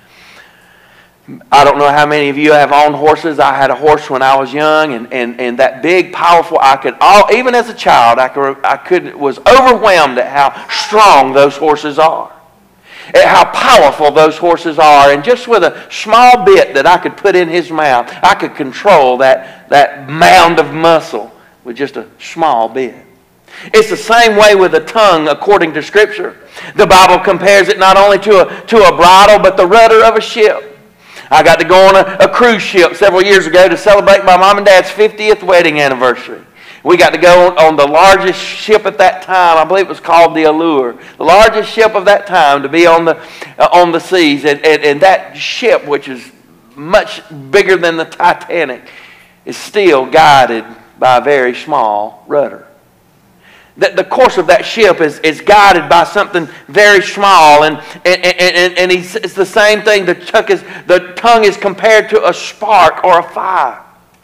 I don't know how many of you have owned horses. I had a horse when I was young, and, and, and that big, powerful, I could, all, even as a child, I could, I could was overwhelmed at how strong those horses are. At how powerful those horses are. And just with a small bit that I could put in his mouth, I could control that, that mound of muscle with just a small bit. It's the same way with the tongue according to Scripture. The Bible compares it not only to a, to a bridle, but the rudder of a ship. I got to go on a, a cruise ship several years ago to celebrate my mom and dad's fiftieth wedding anniversary. We got to go on, on the largest ship at that time. I believe it was called the Allure. The largest ship of that time to be on the uh, on the seas. And, and, and that ship, which is much bigger than the Titanic, is still guided by a very small rudder. The, the course of that ship is, is guided by something very small. And, and, and, and he's, it's the same thing. The tongue, is, the tongue is compared to a spark or a fire.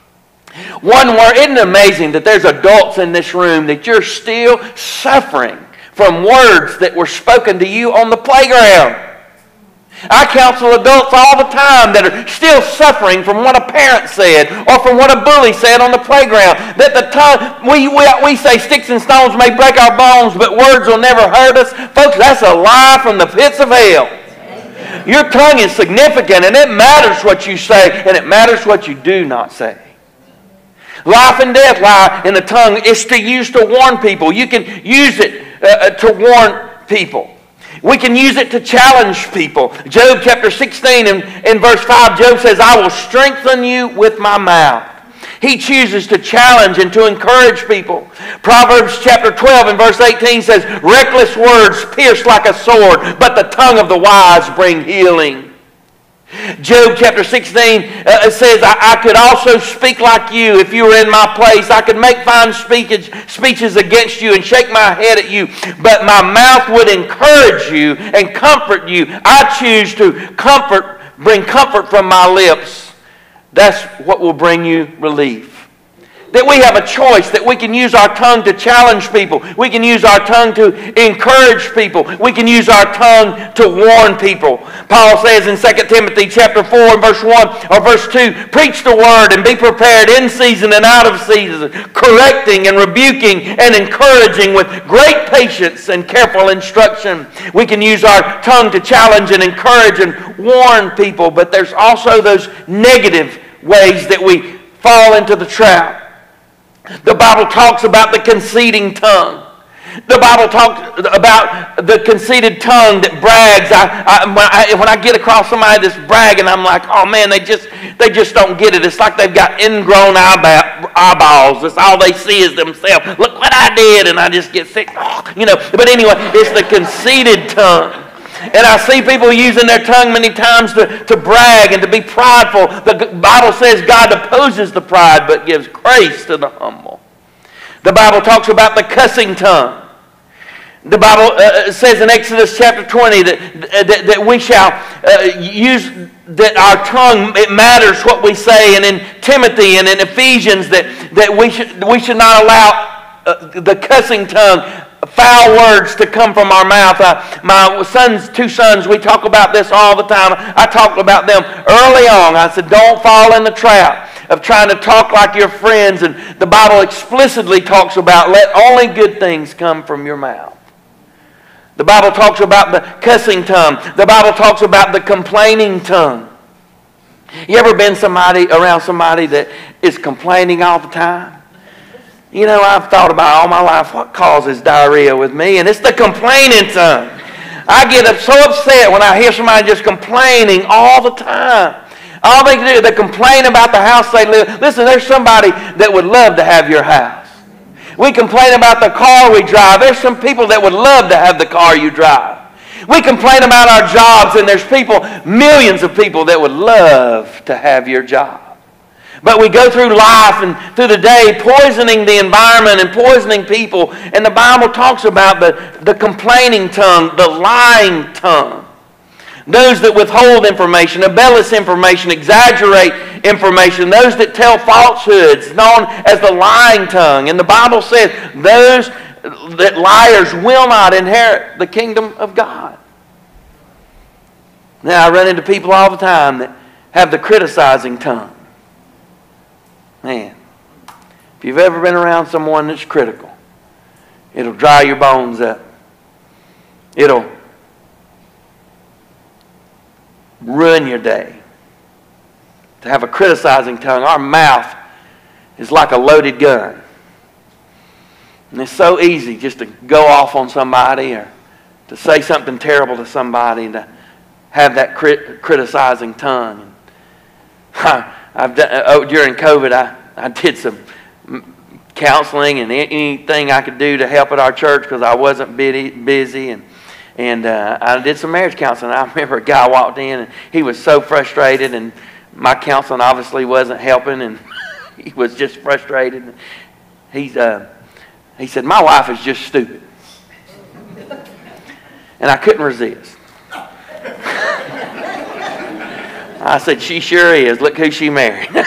One word, isn't it amazing that there's adults in this room that you're still suffering from words that were spoken to you on the playground? I counsel adults all the time that are still suffering from what a parent said or from what a bully said on the playground. That the tongue, we, we, we say sticks and stones may break our bones, but words will never hurt us. Folks, that's a lie from the pits of hell. Your tongue is significant, and it matters what you say, and it matters what you do not say. Life and death lie in the tongue. It's to use to warn people. You can use it uh, to warn people. We can use it to challenge people. Job chapter sixteen and in verse five, Job says, I will strengthen you with my mouth. He chooses to challenge and to encourage people. Proverbs chapter twelve and verse eighteen says, reckless words pierce like a sword, but the tongue of the wise bring healing. Job chapter sixteen uh, says, I, I could also speak like you if you were in my place. I could make fine speeches, speeches against you and shake my head at you, but my mouth would encourage you and comfort you. I choose to comfort, bring comfort from my lips. That's what will bring you relief. That we have a choice, that we can use our tongue to challenge people. We can use our tongue to encourage people. We can use our tongue to warn people. Paul says in Second Timothy chapter four and verse one or verse two, preach the word and be prepared in season and out of season, correcting and rebuking and encouraging with great patience and careful instruction. We can use our tongue to challenge and encourage and warn people, but there's also those negative ways that we fall into the trap. The Bible talks about the conceiting tongue. The Bible talks about the conceited tongue that brags. I, I, when, I, when I get across somebody that's bragging, I'm like, oh man, they just they just don't get it. It's like they've got ingrown eyebrow, eyeballs. That's all they see is themselves. Look what I did, and I just get sick. You know, but anyway, it's the conceited tongue. And I see people using their tongue many times to, to brag and to be prideful. The Bible says God opposes the pride but gives grace to the humble. The Bible talks about the cussing tongue. The Bible uh, says in Exodus chapter twenty that, that, that we shall uh, use, that our tongue, it matters what we say. And in Timothy and in Ephesians that, that we, should, we should not allow uh, the cussing tongue, foul words to come from our mouth. Uh, my sons, two sons, we talk about this all the time. I talked about them early on. I said, don't fall in the trap of trying to talk like your friends. And the Bible explicitly talks about let only good things come from your mouth. The Bible talks about the cussing tongue. The Bible talks about the complaining tongue. You ever been somebody around somebody that is complaining all the time? You know, I've thought about all my life what causes diarrhea with me, and it's the complaining tongue. I get so upset when I hear somebody just complaining all the time. All they do, they complain about the house they live. Listen, there's somebody that would love to have your house. We complain about the car we drive. There's some people that would love to have the car you drive. We complain about our jobs, and there's people, millions of people that would love to have your job. But we go through life and through the day poisoning the environment and poisoning people. And the Bible talks about the, the complaining tongue, the lying tongue. Those that withhold information, embellish information, exaggerate information. Those that tell falsehoods, known as the lying tongue. And the Bible says those that liars will not inherit the kingdom of God. Now I run into people all the time that have the criticizing tongue. Man, if you've ever been around someone that's critical, it'll dry your bones up. It'll ruin your day. To have a criticizing tongue, our mouth is like a loaded gun. And it's so easy just to go off on somebody or to say something terrible to somebody and to have that crit- criticizing tongue. I've done, oh, during COVID, I, I did some counseling and anything I could do to help at our church because I wasn't busy. And And uh, I did some marriage counseling. I remember a guy walked in and he was so frustrated, and my counseling obviously wasn't helping, and he was just frustrated. He's, uh, he said, my wife is just stupid. And I couldn't resist. I said, she sure is. Look who she married. No.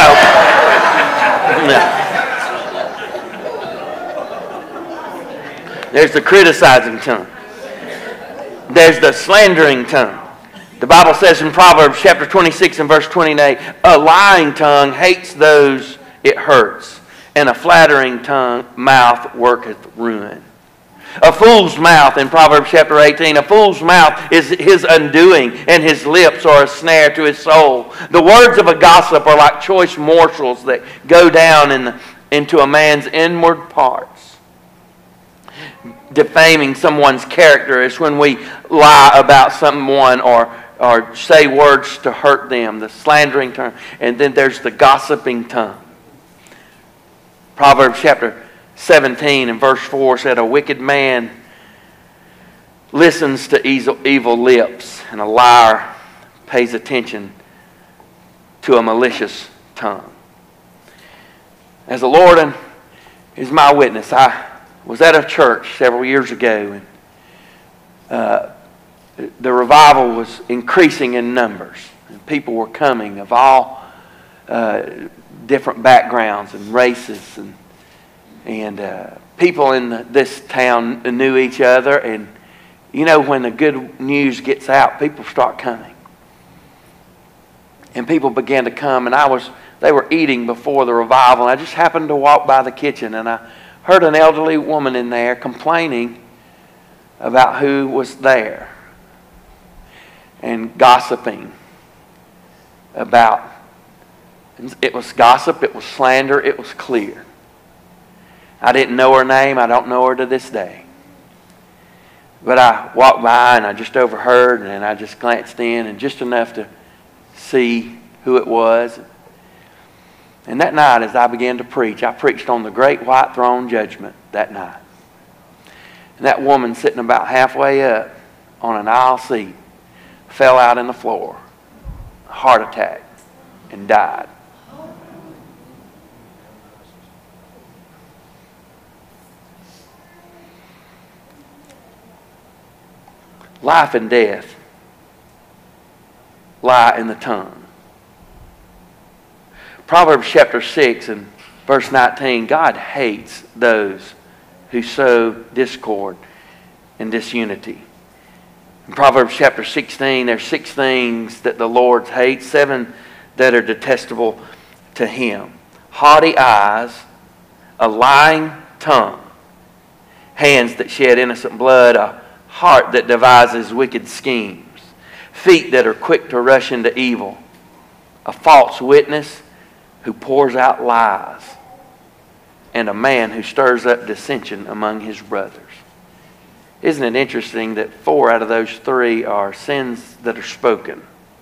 There's the criticizing tongue. There's the slandering tongue. The Bible says in Proverbs chapter twenty-six and verse twenty-eight, a lying tongue hates those it hurts, and a flattering tongue mouth worketh ruin. A fool's mouth, in Proverbs chapter eighteen, a fool's mouth is his undoing, and his lips are a snare to his soul. The words of a gossip are like choice morsels that go down in the, into a man's inward parts. Defaming someone's character is when we lie about someone or, or say words to hurt them, the slandering tongue. And then there's the gossiping tongue. Proverbs chapter seventeen and verse four said, a wicked man listens to evil lips, and a liar pays attention to a malicious tongue. As the Lord is my witness, I was at a church several years ago, and uh, the revival was increasing in numbers. And people were coming of all uh, different backgrounds and races, and and uh, people in the, this town knew each other. And you know, when the good news gets out, people start coming, and people began to come. And I was they were eating before the revival, and I just happened to walk by the kitchen, and I heard an elderly woman in there complaining about who was there and gossiping about. It was gossip, it was slander, it was clear. I didn't know her name, I don't know her to this day. But I walked by and I just overheard, and I just glanced in, and just enough to see who it was. And that night, as I began to preach, I preached on the great white throne judgment that night. And that woman sitting about halfway up on an aisle seat fell out in the floor, heart attack, and died. Life and death lie in the tongue. Proverbs chapter six and verse nineteen, God hates those who sow discord and disunity. In Proverbs chapter sixteen, there's six things that the Lord hates, seven that are detestable to Him. Haughty eyes, a lying tongue, hands that shed innocent blood, a heart that devises wicked schemes, feet that are quick to rush into evil, a false witness who pours out lies, and a man who stirs up dissension among his brothers. Isn't it interesting that four out of those three are sins that are spoken?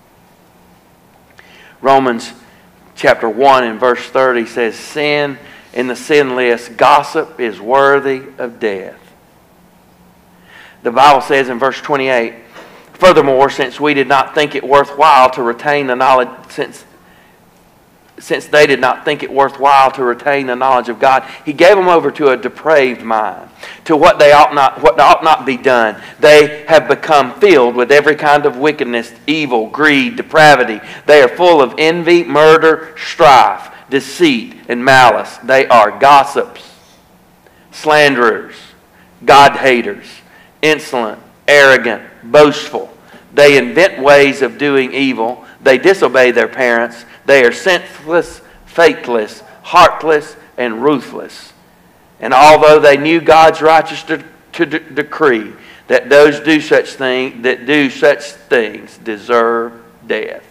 Romans chapter one and verse thirty says, sin in the sin list, gossip is worthy of death. The Bible says in verse twenty-eight, furthermore, since we did not think it worthwhile to retain the knowledge, since Since they did not think it worthwhile to retain the knowledge of God, He gave them over to a depraved mind, to what they ought not, what ought not be done. They have become filled with every kind of wickedness, evil, greed, depravity. They are full of envy, murder, strife, deceit, and malice. They are gossips, slanderers, God-haters, insolent, arrogant, boastful. They invent ways of doing evil. They disobey their parents. They are senseless, faithless, heartless, and ruthless. And although they knew God's righteous de- to de- decree that those do such thing that do such things deserve death,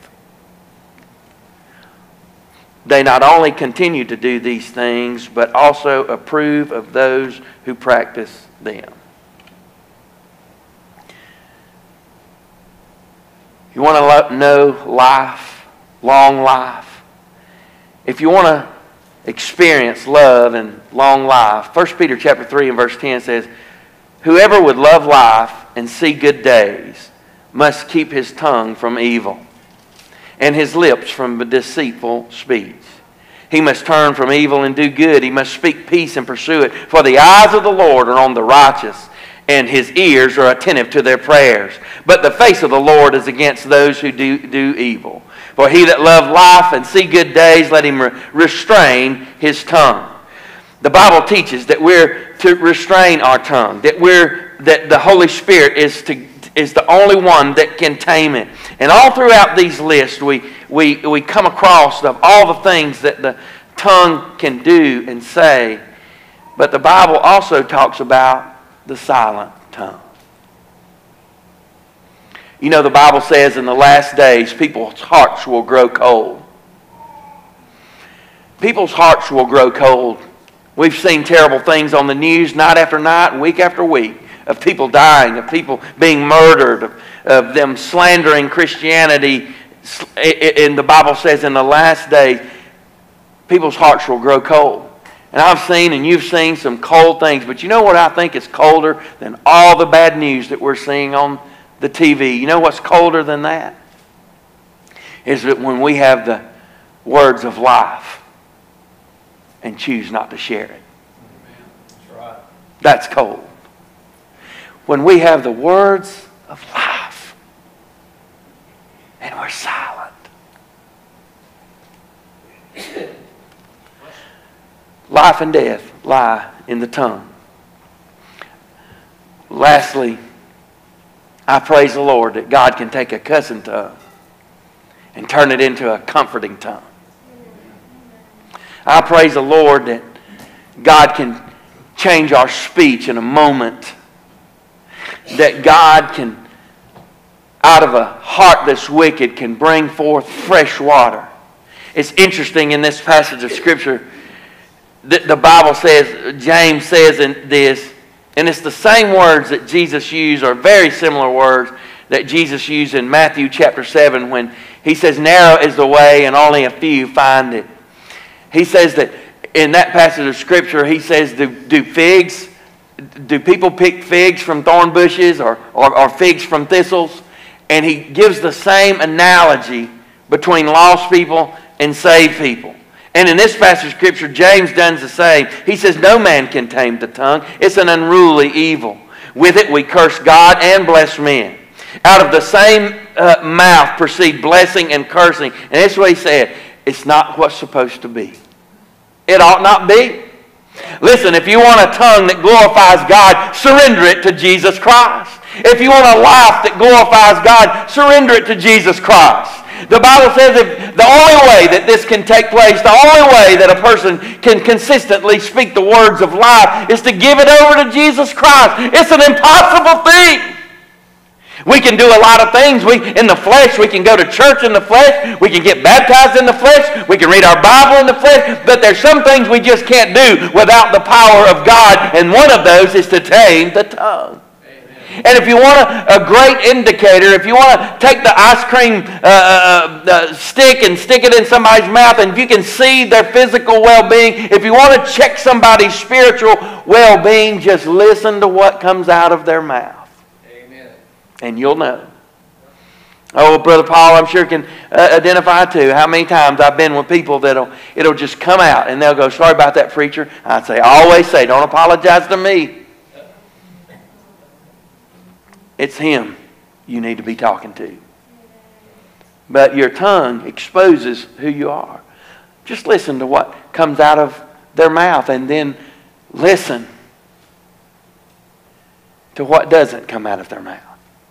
they not only continue to do these things, but also approve of those who practice them. You want to know life? Long life. If you want to experience love and long life, First Peter chapter three and verse ten says, whoever would love life and see good days must keep his tongue from evil and his lips from deceitful speech. He must turn from evil and do good. He must speak peace and pursue it. For the eyes of the Lord are on the righteous, and His ears are attentive to their prayers. But the face of the Lord is against those who do, do evil. For he that loveth life and see good days, let him re- restrain his tongue. The Bible teaches that we're to restrain our tongue, that we're that the Holy Spirit is to is the only one that can tame it. And all throughout these lists, we we we come across of all the things that the tongue can do and say. But the Bible also talks about the silent tongue. You know, the Bible says in the last days, people's hearts will grow cold. People's hearts will grow cold. We've seen terrible things on the news night after night, week after week, of people dying, of people being murdered, of, of them slandering Christianity. And the Bible says in the last days, people's hearts will grow cold. And I've seen and you've seen some cold things, but you know what I think is colder than all the bad news that we're seeing on the T V? You know what's colder than that? Is that when we have the words of life and choose not to share it. That's right. That's cold. When we have the words of life and we're silent. Life and death lie in the tongue. Lastly, I praise the Lord that God can take a cussing tongue and turn it into a comforting tongue. I praise the Lord that God can change our speech in a moment. That God can, out of a heart that's wicked, can bring forth fresh water. It's interesting in this passage of Scripture that the Bible says, James says in this, and it's the same words that Jesus used, or very similar words that Jesus used in Matthew chapter seven when He says, narrow is the way and only a few find it. He says that in that passage of Scripture, he says, do, do figs, do people pick figs from thorn bushes or, or, or figs from thistles? And he gives the same analogy between lost people and saved people. And in this passage of Scripture, James does the same. He says, no man can tame the tongue. It's an unruly evil. With it we curse God and bless men. Out of the same uh, mouth proceed blessing and cursing. And that's what he said. It's not what's supposed to be. It ought not be. Listen, if you want a tongue that glorifies God, surrender it to Jesus Christ. If you want a life that glorifies God, surrender it to Jesus Christ. The Bible says if the only way that this can take place, the only way that a person can consistently speak the words of life is to give it over to Jesus Christ. It's an impossible thing. We can do a lot of things. We, in the flesh, we can go to church in the flesh. We can get baptized in the flesh. We can read our Bible in the flesh. But there's some things we just can't do without the power of God. And one of those is to tame the tongue. And if you want a, a great indicator, if you want to take the ice cream uh, uh, uh, stick and stick it in somebody's mouth, and if you can see their physical well-being, if you want to check somebody's spiritual well-being, just listen to what comes out of their mouth. Amen. And you'll know. Oh, Brother Paul, I'm sure can uh, identify too how many times I've been with people that'll it'll just come out and they'll go, sorry about that, preacher. I'd say, I always say, don't apologize to me. It's him you need to be talking to. But your tongue exposes who you are. Just listen to what comes out of their mouth and then listen to what doesn't come out of their mouth.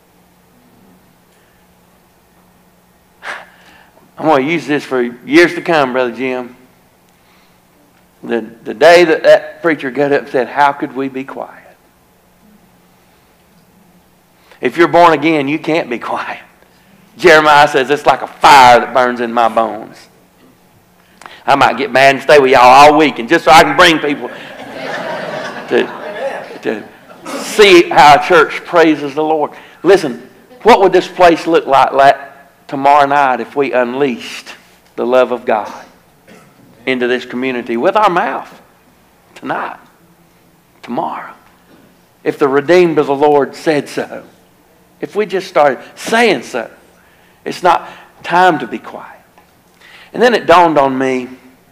I'm going to use this for years to come, Brother Jim. The, the day that that preacher got up and said, how could we be quiet? If you're born again, you can't be quiet. Jeremiah says it's like a fire that burns in my bones. I might get mad and stay with y'all all week, and just so I can bring people to, to see how a church praises the Lord. Listen, what would this place look like, like tomorrow night if we unleashed the love of God into this community with our mouth tonight, tomorrow? If the redeemed of the Lord said so. If we just started saying so. It's not time to be quiet. And then it dawned on me.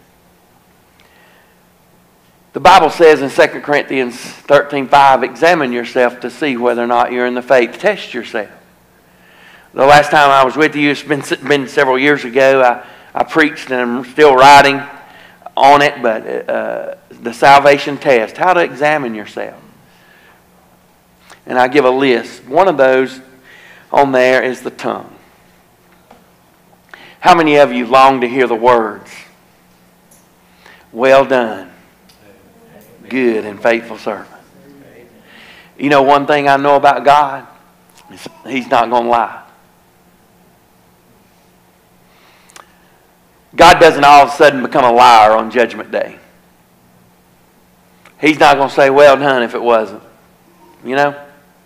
The Bible says in Second Corinthians thirteen five, examine yourself to see whether or not you're in the faith. Test yourself. The last time I was with you, it's been, been several years ago. I, I preached and I'm still writing on it, but uh, the salvation test, how to examine yourself. And I give a list. One of those on there is the tongue. How many of you long to hear the words, well done, good and faithful servant? You know one thing I know about God? Is He's not going to lie. God doesn't all of a sudden become a liar on Judgment Day. He's not going to say, well done, if it wasn't. You know?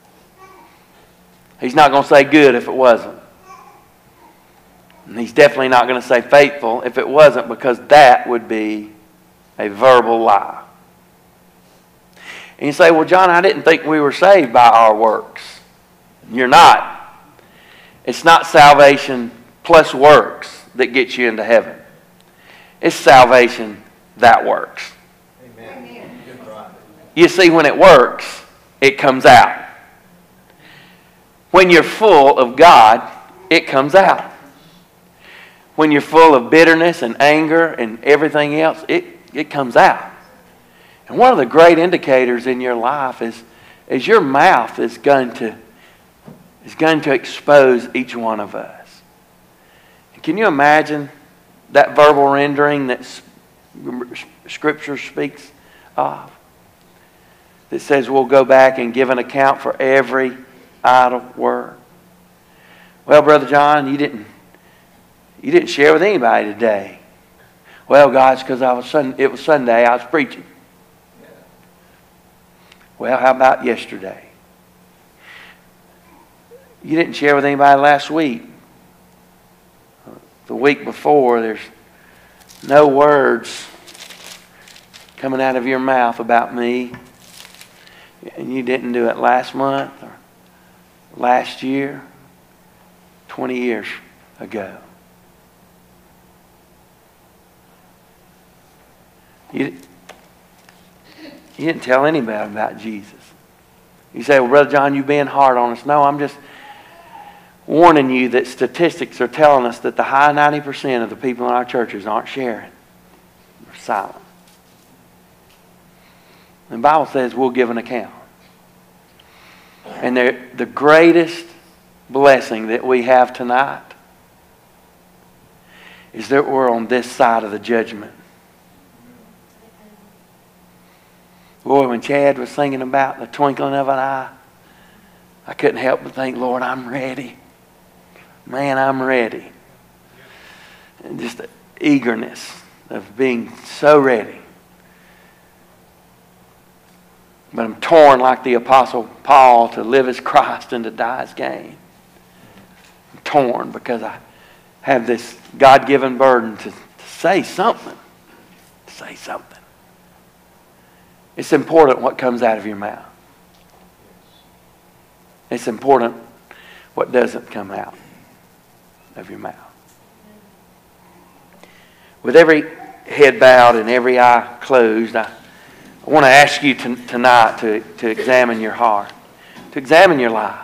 He's not going to say good if it wasn't. And he's definitely not going to say faithful if it wasn't, because that would be a verbal lie. And you say, well, John, I didn't think we were saved by our works. You're not. It's not salvation plus works that gets you into heaven. It's salvation that works. Amen. You see, when it works, it comes out. When you're full of God, it comes out. When you're full of bitterness and anger and everything else, it, it comes out. And one of the great indicators in your life is, is your mouth is going to, is going to expose each one of us. And can you imagine that verbal rendering that Scripture speaks of? That says we'll go back and give an account for every idle word. Well, Brother John, you didn't you didn't share with anybody today. Well, guys, because I was sun, it was Sunday, I was preaching. Well, how about yesterday? You didn't share with anybody last week. The week before, there's no words coming out of your mouth about me, and you didn't do it last month or last year, twenty years ago. You, you didn't tell anybody about Jesus. You say, well, Brother John, you're being hard on us. No, I'm just warning you that statistics are telling us that the high ninety percent of the people in our churches aren't sharing. They're silent. The Bible says we'll give an account. And the greatest blessing that we have tonight is that we're on this side of the judgment. Boy, when Chad was singing about the twinkling of an eye, I couldn't help but think, Lord, I'm ready. Man, I'm ready. And just the eagerness of being so ready. But I'm torn like the Apostle Paul, to live as Christ and to die as gain. I'm torn because I have this God-given burden to, to say something. To say something. It's important what comes out of your mouth. It's important what doesn't come out of your mouth. With every head bowed and every eye closed, I, I want to ask you to, tonight to, to examine your heart, to examine your life.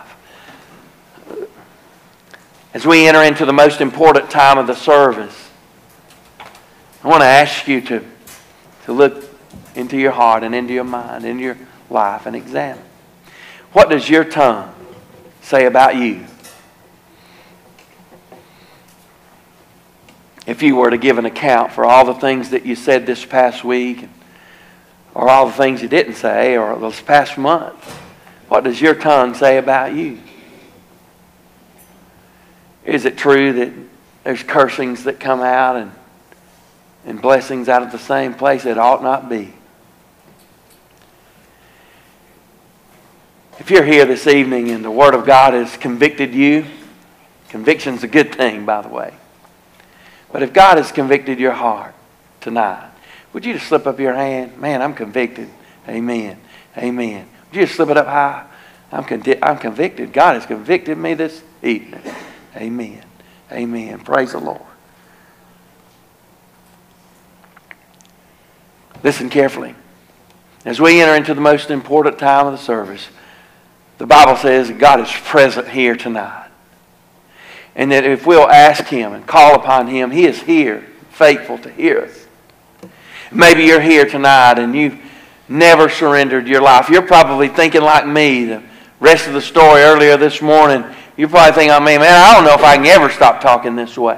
As we enter into the most important time of the service, I want to ask you to, to look into your heart and into your mind, into your life, and examine. What does your tongue say about you? If you were to give an account for all the things that you said this past week, or all the things you didn't say, or this past month, what does your tongue say about you? Is it true that there's cursings that come out and, and blessings out of the same place? It ought not be. If you're here this evening and the Word of God has convicted you, conviction's a good thing, by the way. But if God has convicted your heart tonight, would you just slip up your hand? Man, I'm convicted. Amen. Amen. Would you just slip it up high? I'm, con- I'm convicted. God has convicted me this evening. Amen. Amen. Praise the Lord. Listen carefully. As we enter into the most important time of the service, the Bible says that God is present here tonight. And that if we'll ask Him and call upon Him, He is here, faithful to hear us. Maybe you're here tonight and you've never surrendered your life. You're probably thinking like me, the rest of the story earlier this morning, you're probably thinking, oh man, man, I don't know if I can ever stop talking this way.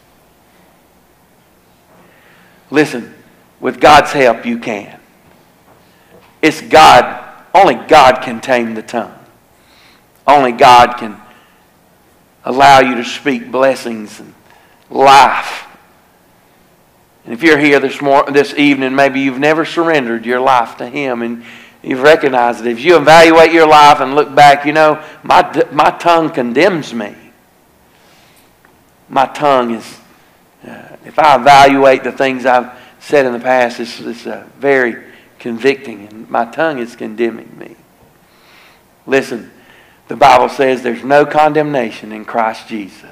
Listen, with God's help, you can. It's God, only God can tame the tongue. Only God can allow you to speak blessings and life. And if you're here this morning, this evening, maybe you've never surrendered your life to Him, and you've recognized that if you evaluate your life and look back, you know, my my tongue condemns me. My tongue is, uh, if I evaluate the things I've said in the past, it's, it's uh, very convicting, and my tongue is condemning me. Listen, the Bible says there's no condemnation in Christ Jesus.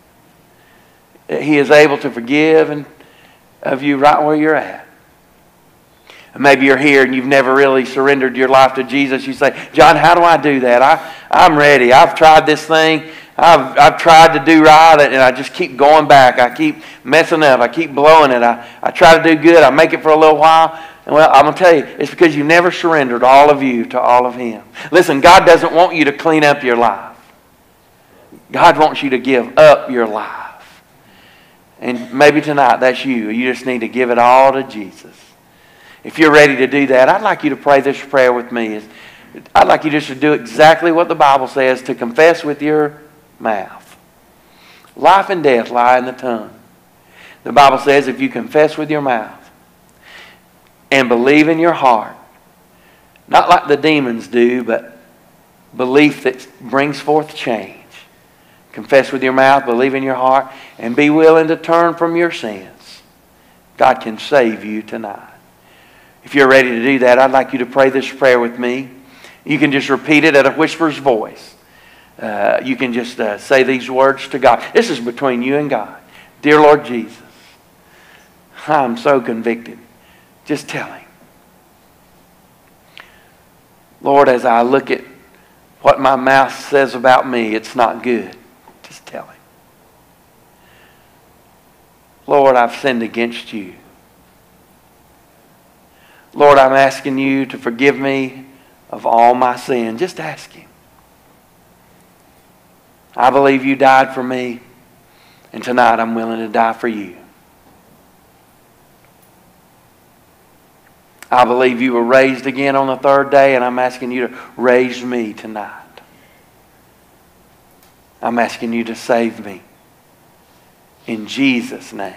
He is able to forgive and of you right where you're at. And maybe you're here and you've never really surrendered your life to Jesus. You say, John, how do I do that? I, I'm ready. I've tried this thing. I've, I've tried to do right, and I just keep going back. I keep messing up. I keep blowing it. I, I try to do good. I make it for a little while. And well, I'm going to tell you, it's because you never surrendered all of you to all of Him. Listen, God doesn't want you to clean up your life. God wants you to give up your life. And maybe tonight that's you. You just need to give it all to Jesus. If you're ready to do that, I'd like you to pray this prayer with me. I'd like you just to do exactly what the Bible says, to confess with your mouth. Life and death lie in the tongue. The Bible says if you confess with your mouth and believe in your heart, not like the demons do, but belief that brings forth change. Confess with your mouth, believe in your heart, and be willing to turn from your sins. God can save you tonight. If you're ready to do that, I'd like you to pray this prayer with me. You can just repeat it at a whisper's voice. Uh, you can just uh, say these words to God. This is between you and God. Dear Lord Jesus, I'm so convicted. Just tell Him. Lord, as I look at what my mouth says about me, it's not good. Just tell Him. Lord, I've sinned against you. Lord, I'm asking you to forgive me of all my sin. Just ask Him. I believe you died for me, and tonight I'm willing to die for you. I believe you were raised again on the third day, and I'm asking you to raise me tonight. I'm asking you to save me. In Jesus' name.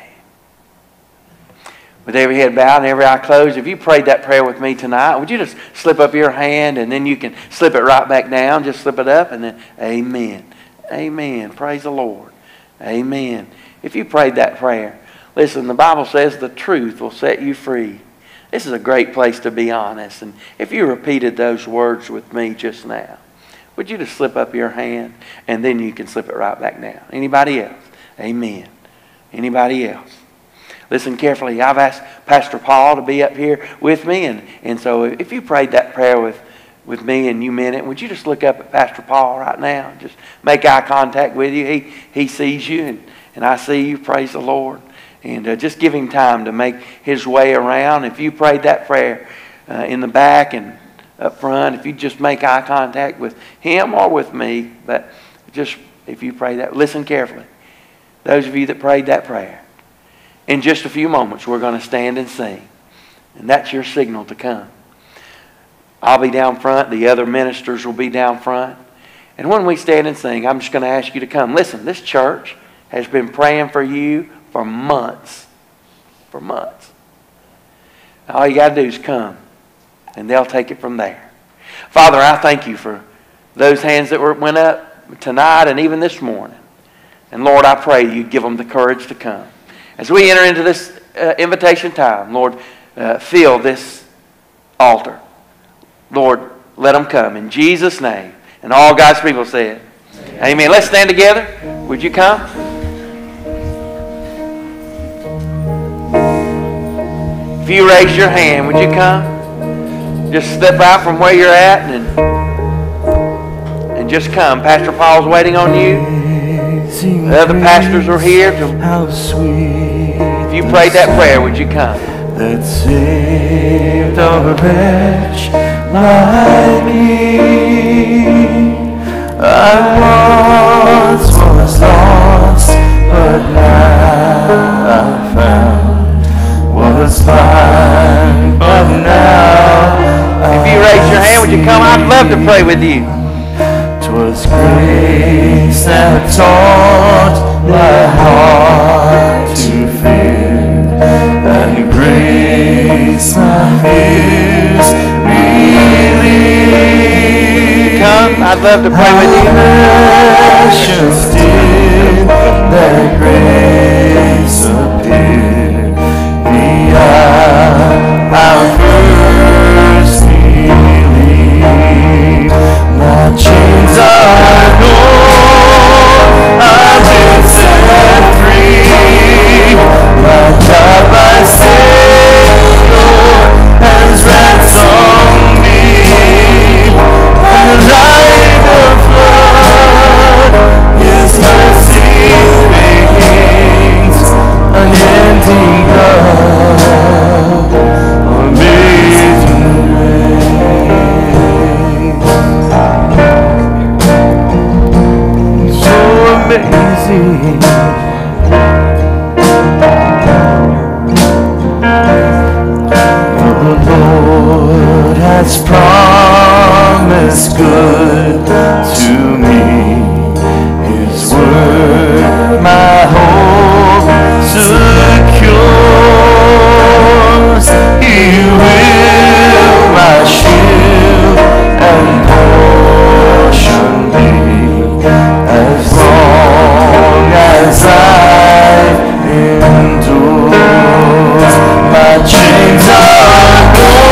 With every head bowed and every eye closed, if you prayed that prayer with me tonight, would you just slip up your hand and then you can slip it right back down. Just slip it up and then amen. Amen. Praise the Lord. Amen. If you prayed that prayer, listen, the Bible says the truth will set you free. This is a great place to be honest. And if you repeated those words with me just now, would you just slip up your hand and then you can slip it right back down. Anybody else? Amen. Anybody else? Listen carefully. I've asked Pastor Paul to be up here with me. And, and so if you prayed that prayer with, with me and you meant it, would you just look up at Pastor Paul right now and just make eye contact with you? He, he sees you and, and I see you. Praise the Lord. And uh, just give him time to make his way around. If you prayed that prayer uh, in the back and up front, if you just make eye contact with him or with me, but just if you pray that, listen carefully. Those of you that prayed that prayer, in just a few moments, we're going to stand and sing. And that's your signal to come. I'll be down front. The other ministers will be down front. And when we stand and sing, I'm just going to ask you to come. Listen, this church has been praying for you for months. For months. All you got to do is come. And they'll take it from there. Father, I thank you for those hands that were, went up tonight and even this morning. And Lord, I pray you give them the courage to come. As we enter into this uh, invitation time, Lord, uh, fill this altar. Lord, let them come in Jesus' name. And all God's people said, amen. Amen. Let's stand together. Would you come? If you raise your hand, would you come? Just step out from where you're at and, and just come. Pastor Paul's waiting on you. The other pastors are here. To, if you prayed that prayer, would you come? That saved a wretch like me. I once was lost, but now I found. Was blind, but now if you raise your hand, would you come? I'd love to pray with you. 'Twas grace that taught my heart to fear, and grace my fears relieved. Come, I'd love to pray with you. Precious did that grace appear, the hour I first believed. My chains are gone, I've been set free. My God, my Savior, has ransomed me. And like a flood, His mercy begins, unending love, amazing grace. So amazing. The Lord has promised good to me. His word my hope secures. He will my shield and portion be, as long as I endure. My chains are gone.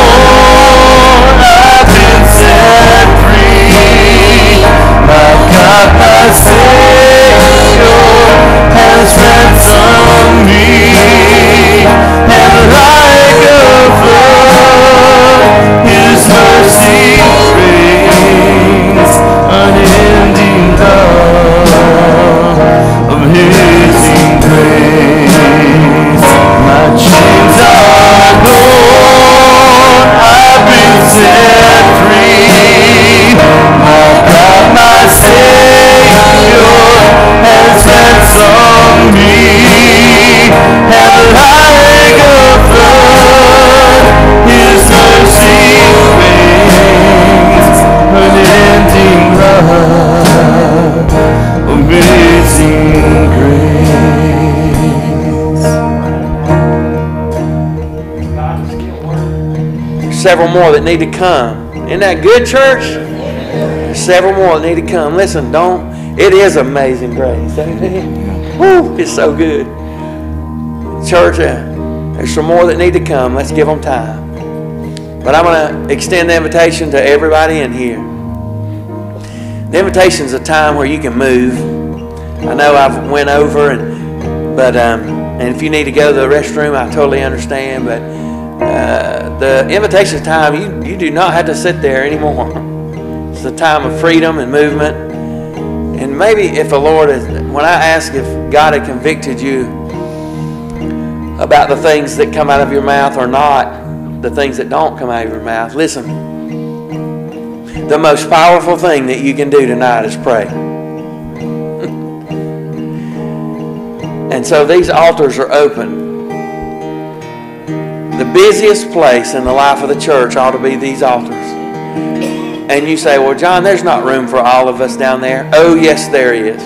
There's several more that need to come. Isn't that good, church? There's several more that need to come. Listen, don't. It is amazing grace. Amen. Woo, it's so good. Church, uh, there's some more that need to come. Let's give them time. But I'm going to extend the invitation to everybody in here. The invitation is a time where you can move. I know I've went over, and but um, and if you need to go to the restroom, I totally understand. But uh, the invitation is time. You you do not have to sit there anymore. It's a time of freedom and movement. And maybe if the Lord is, when I ask if God had convicted you about the things that come out of your mouth or not, the things that don't come out of your mouth, listen. The most powerful thing that you can do tonight is pray. And so these altars are open. The busiest place in the life of the church ought to be these altars. And you say, well, John, there's not room for all of us down there. Oh, yes, there is.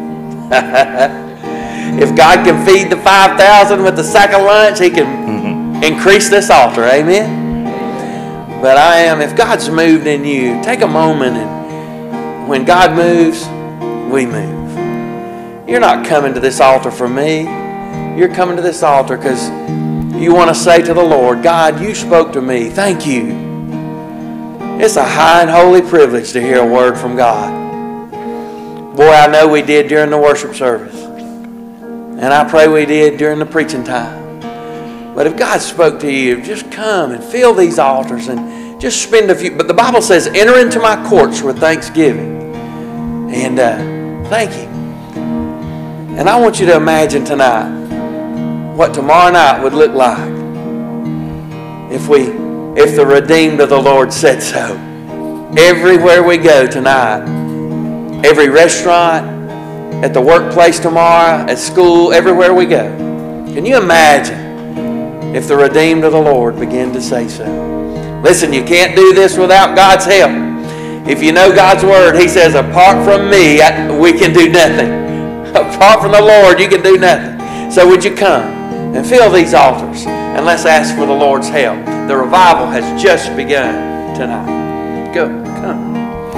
If God can feed the five thousand with the sack of lunch, He can increase this altar. Amen? But I am, if God's moved in you, take a moment, and when God moves, we move. You're not coming to this altar for me. You're coming to this altar because you want to say to the Lord, God, you spoke to me. Thank you. It's a high and holy privilege to hear a word from God. Boy, I know we did during the worship service. And I pray we did during the preaching time. But if God spoke to you, just come and fill these altars and just spend a few. But the Bible says, enter into my courts with thanksgiving. And uh, thank you. And I want you to imagine tonight what tomorrow night would look like if we, if the redeemed of the Lord said so. Everywhere we go tonight, every restaurant, at the workplace tomorrow, at school, everywhere we go. Can you imagine if the redeemed of the Lord began to say so? Listen, you can't do this without God's help. If you know God's word, He says, apart from me, I, we can do nothing. Apart from the Lord, you can do nothing. So would you come and fill these altars, and let's ask for the Lord's help. The revival has just begun tonight. Go, come.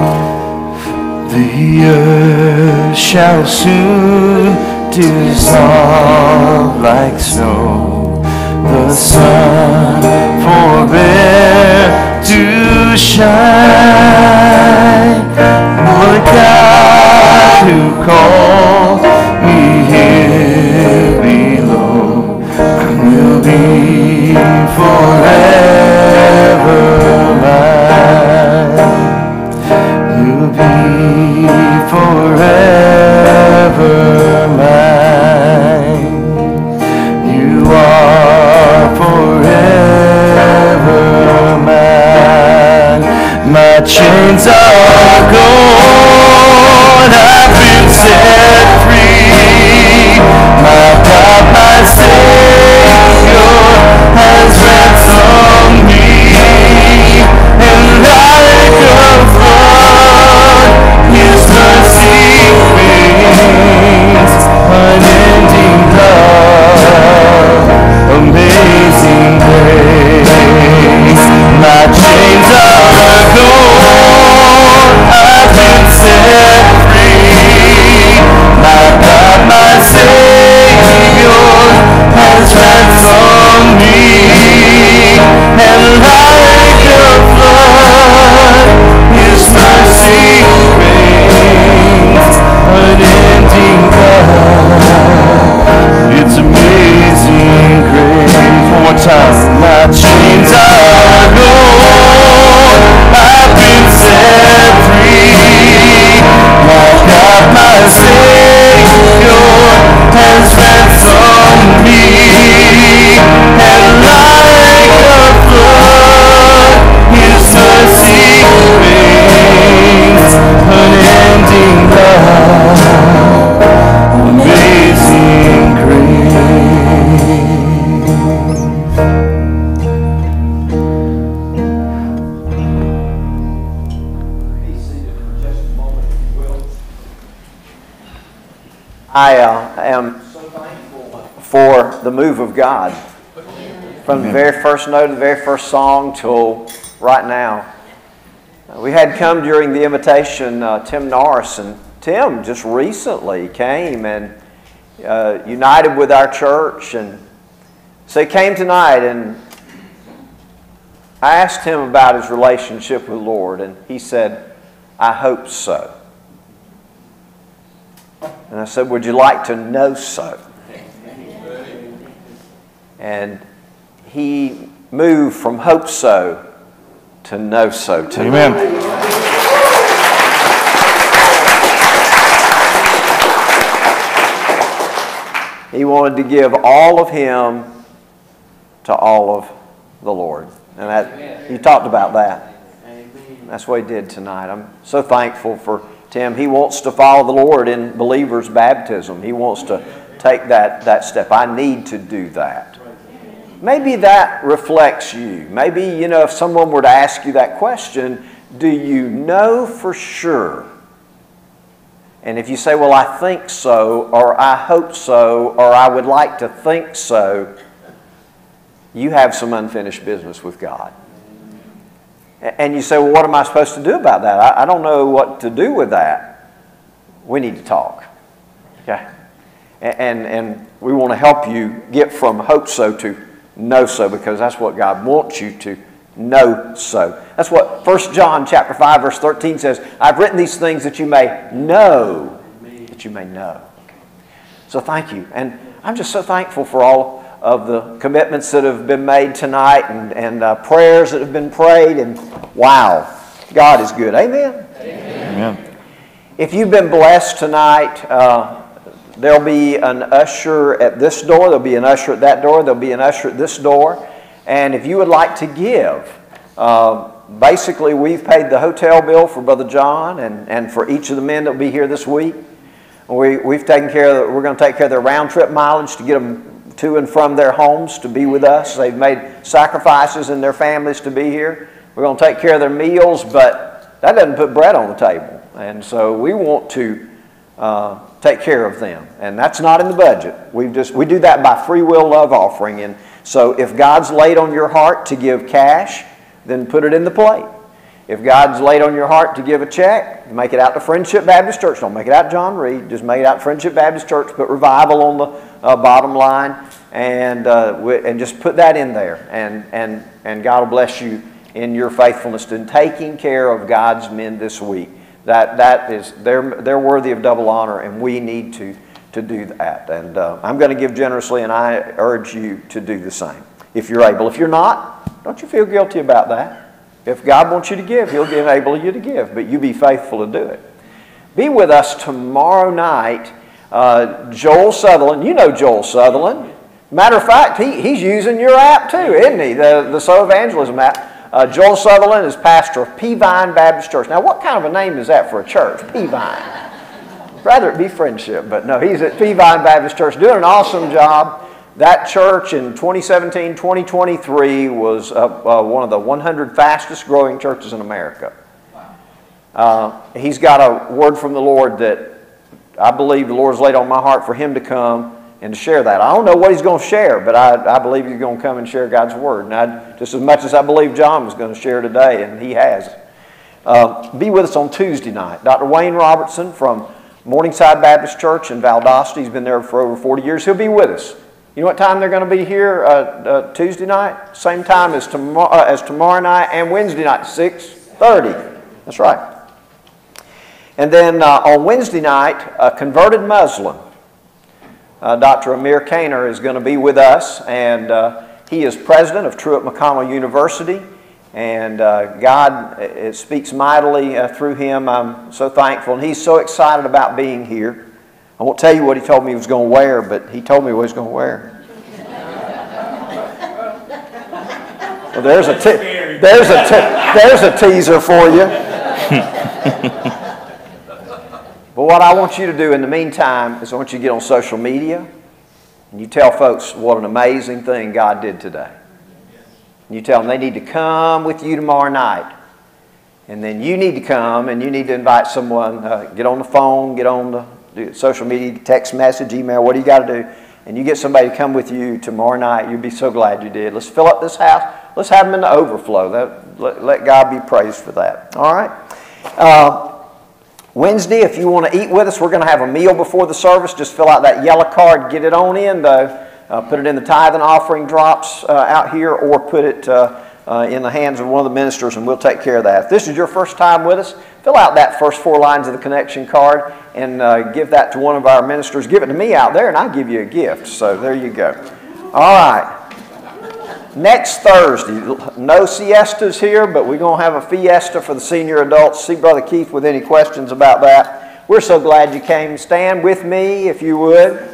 The earth shall soon dissolve like snow. The sun forbear to shine. The God who called me here below will be forever mine. Will be forever mine. You are forever mine. My chains are gone, I've been set free. My God, my Savior has ransomed me, and like a flood His mercy reigns. Unending love, amazing grace. My chains are gone, I've been set free. My God, my Savior has ransomed me, and like a flood His mercy reigns. Unending love, it's amazing grace. One more time. My chains are gone, I've been set free. My God, my Savior has ransomed me, and like a flood His mercy reigns. Unending love, amazing grace. I uh, am so thankful for the move of God. from the very first note of the very first song till right now. Uh, we had come during the invitation, uh, Tim Norris, and Tim just recently came and uh, united with our church, and so he came tonight, and I asked him about his relationship with the Lord, and he said, I hope so. And I said, would you like to know so? And he moved from hope so to know so tonight. Amen. He wanted to give all of him to all of the Lord. And that, you talked about that. That's what he did tonight. I'm so thankful for Tim. He wants to follow the Lord in believers' baptism. He wants to take that, that step. I need to do that. Maybe that reflects you. Maybe, you know, if someone were to ask you that question, do you know for sure? And if you say, well, I think so, or I hope so, or I would like to think so, you have some unfinished business with God. And you say, well, what am I supposed to do about that? I, I don't know what to do with that. We need to talk. Okay? And, and we want to help you get from hope so to know so, because that's what God wants you to know so. That's what First John chapter five verse thirteen says. I've written these things that you may know, that you may know. Okay. So thank you. And I'm just so thankful for all of the commitments that have been made tonight, and, and uh, prayers that have been prayed, and wow, God is good. Amen? Amen. If you've been blessed tonight, uh, there'll be an usher at this door, there'll be an usher at that door, there'll be an usher at this door, and if you would like to give, uh, basically we've paid the hotel bill for Brother John and, and for each of the men that will be here this week. We, we've taken care of, we're going to take care of their round trip mileage to get them to and from their homes to be with us. They've made sacrifices in their families to be here. We're going to take care of their meals, but that doesn't put bread on the table. And so we want to uh, take care of them. And that's not in the budget. We've just, we do that by free will love offering. And so if God's laid on your heart to give cash, then put it in the plate. If God's laid on your heart to give a check, make it out to Friendship Baptist Church. Don't make it out Jon Reed. Just make it out Friendship Baptist Church. Put revival on the uh, bottom line, and uh, and just put that in there. And and and God will bless you in your faithfulness in taking care of God's men this week. That that is they're they're worthy of double honor, and we need to to do that. And uh, I'm going to give generously, and I urge you to do the same if you're able. If you're not, don't you feel guilty about that. If God wants you to give, He'll enable you to give, but you be faithful to do it. Be with us tomorrow night. Uh, Joel Sutherland, you know Joel Sutherland. Matter of fact, he, he's using your app too, isn't he? The, the So Evangelism app. Uh, Joel Sutherland is pastor of Peavine Baptist Church. Now, what kind of a name is that for a church? Peavine. Rather it be Friendship, but no, he's at Peavine Baptist Church doing an awesome job. That church in twenty seventeen twenty twenty-three was uh, uh, one of the one hundred fastest growing churches in America. Uh, he's got a word from the Lord that I believe the Lord's laid on my heart for him to come and to share that. I don't know what he's going to share, but I, I believe he's going to come and share God's word. And I, just as much as I believe John was going to share today, and he has. Uh, be with us on Tuesday night. Doctor Wayne Robertson from Morningside Baptist Church in Valdosta. He's been there for over forty years. He'll be with us. You know what time they're going to be here uh, uh, Tuesday night? Same time as tomorrow, uh, as tomorrow night and Wednesday night, six thirty. That's right. And then uh, on Wednesday night, a converted Muslim, uh, Doctor Amir Kaner, is going to be with us. And uh, he is president of Truett McConnell University. And uh, God it speaks mightily uh, through him. I'm so thankful. And he's so excited about being here. I won't tell you what he told me he was going to wear, but he told me what he was going to wear. Well, there's a, te- there's a, te- there's a teaser for you. But what I want you to do in the meantime is I want you to get on social media and you tell folks what an amazing thing God did today. And you tell them they need to come with you tomorrow night. And then you need to come and you need to invite someone, uh, get on the phone, get on the do social media, text message, email, what do you got to do? and you get somebody to come with you tomorrow night, you'll be so glad you did. Let's fill up this house. Let's have them in the overflow. That, let, let God be praised for that. All right? Uh, Wednesday, if you want to eat with us, we're going to have a meal before the service. Just fill out that yellow card. Get it on in, though. Uh, put it in the tithe and offering drops uh, out here, or put it uh, uh, in the hands of one of the ministers, and we'll take care of that. If this is your first time with us, fill out that first four lines of the connection card and uh, give that to one of our ministers. Give it to me out there, and I'll give you a gift. So there you go. All right. Next Thursday, no siestas here, but we're going to have a fiesta for the senior adults. See Brother Keith with any questions about that. We're so glad you came. Stand with me if you would.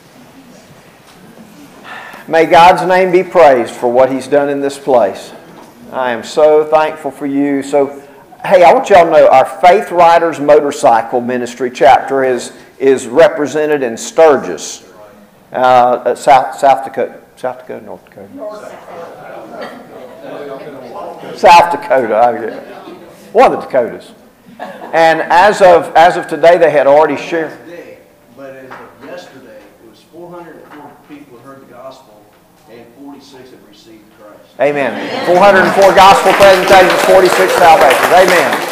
May God's name be praised for what He's done in this place. I am so thankful for you. So, hey, I want y'all to know our Faith Riders Motorcycle Ministry chapter is, is represented in Sturgis, uh, South, South Dakota. South Dakota, North Dakota? South Dakota, I get it. One of the Dakotas. And as of as of today, they had already shared. But as of yesterday, it was four hundred four people who heard the gospel, and forty-six have received Christ. Amen. four hundred four gospel presentations, forty-six salvations. Amen.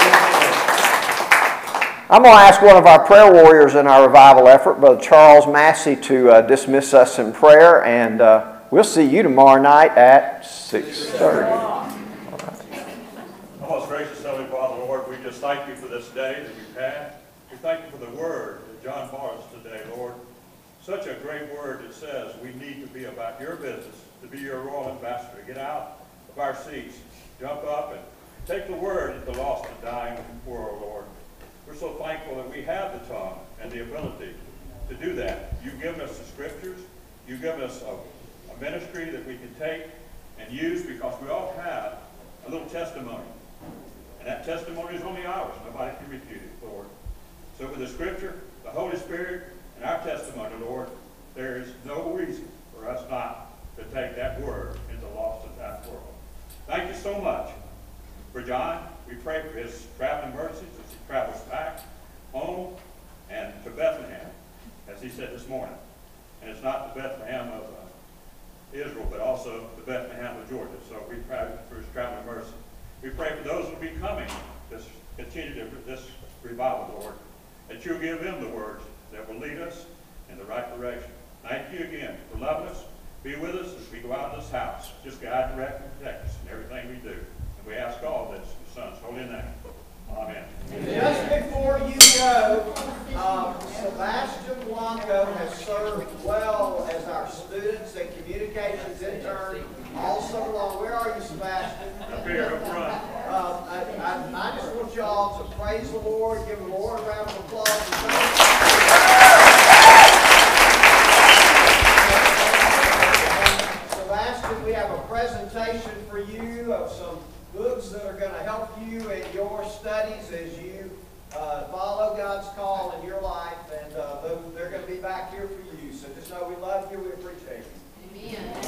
I'm going to ask one of our prayer warriors in our revival effort, Brother Charles Massey, to uh, dismiss us in prayer, and uh, we'll see you tomorrow night at six thirty. Most gracious Heavenly Father, Lord, we just thank you for this day that we've had. We thank you for the word that John brought us today, Lord. Such a great word that says we need to be about your business, to be your royal ambassador, to get out of our seats, jump up, and take the word into the lost and dying world, Lord. We're so thankful that we have the tongue and the ability to do that. You've given us the scriptures. You've given us a, a ministry that we can take and use, because we all have a little testimony. And that testimony is only ours. Nobody can refute it, Lord. So with the scripture, the Holy Spirit, and our testimony, Lord, there is no reason for us not to take that word into the lost and dying world. Thank you so much for John. We pray for his traveling mercies as he travels back home and to Bethlehem, as he said this morning. And it's not the Bethlehem of uh, Israel, but also the Bethlehem of Georgia. So we pray for his traveling mercy. We pray for those who will be coming, this continue to, this revival, Lord, that you'll give them the words that will lead us in the right direction. Thank you again for loving us. Be with us as we go out of this house. Just guide, direct, and protect us in everything we do. And we ask all this in the Son's holy name. Amen. Just before you go, um, Sebastian Blanco has served well as our students and communications intern all summer long. Where are you, Sebastian? Up here, up front. Um, I, I, I just want y'all to praise the Lord, give the Lord a round of applause. Sebastian, we have a presentation for you of some books that are going to help you in your studies as you uh, follow God's call in your life, and uh, they're going to be back here for you. So just know we love you, we appreciate you. Amen.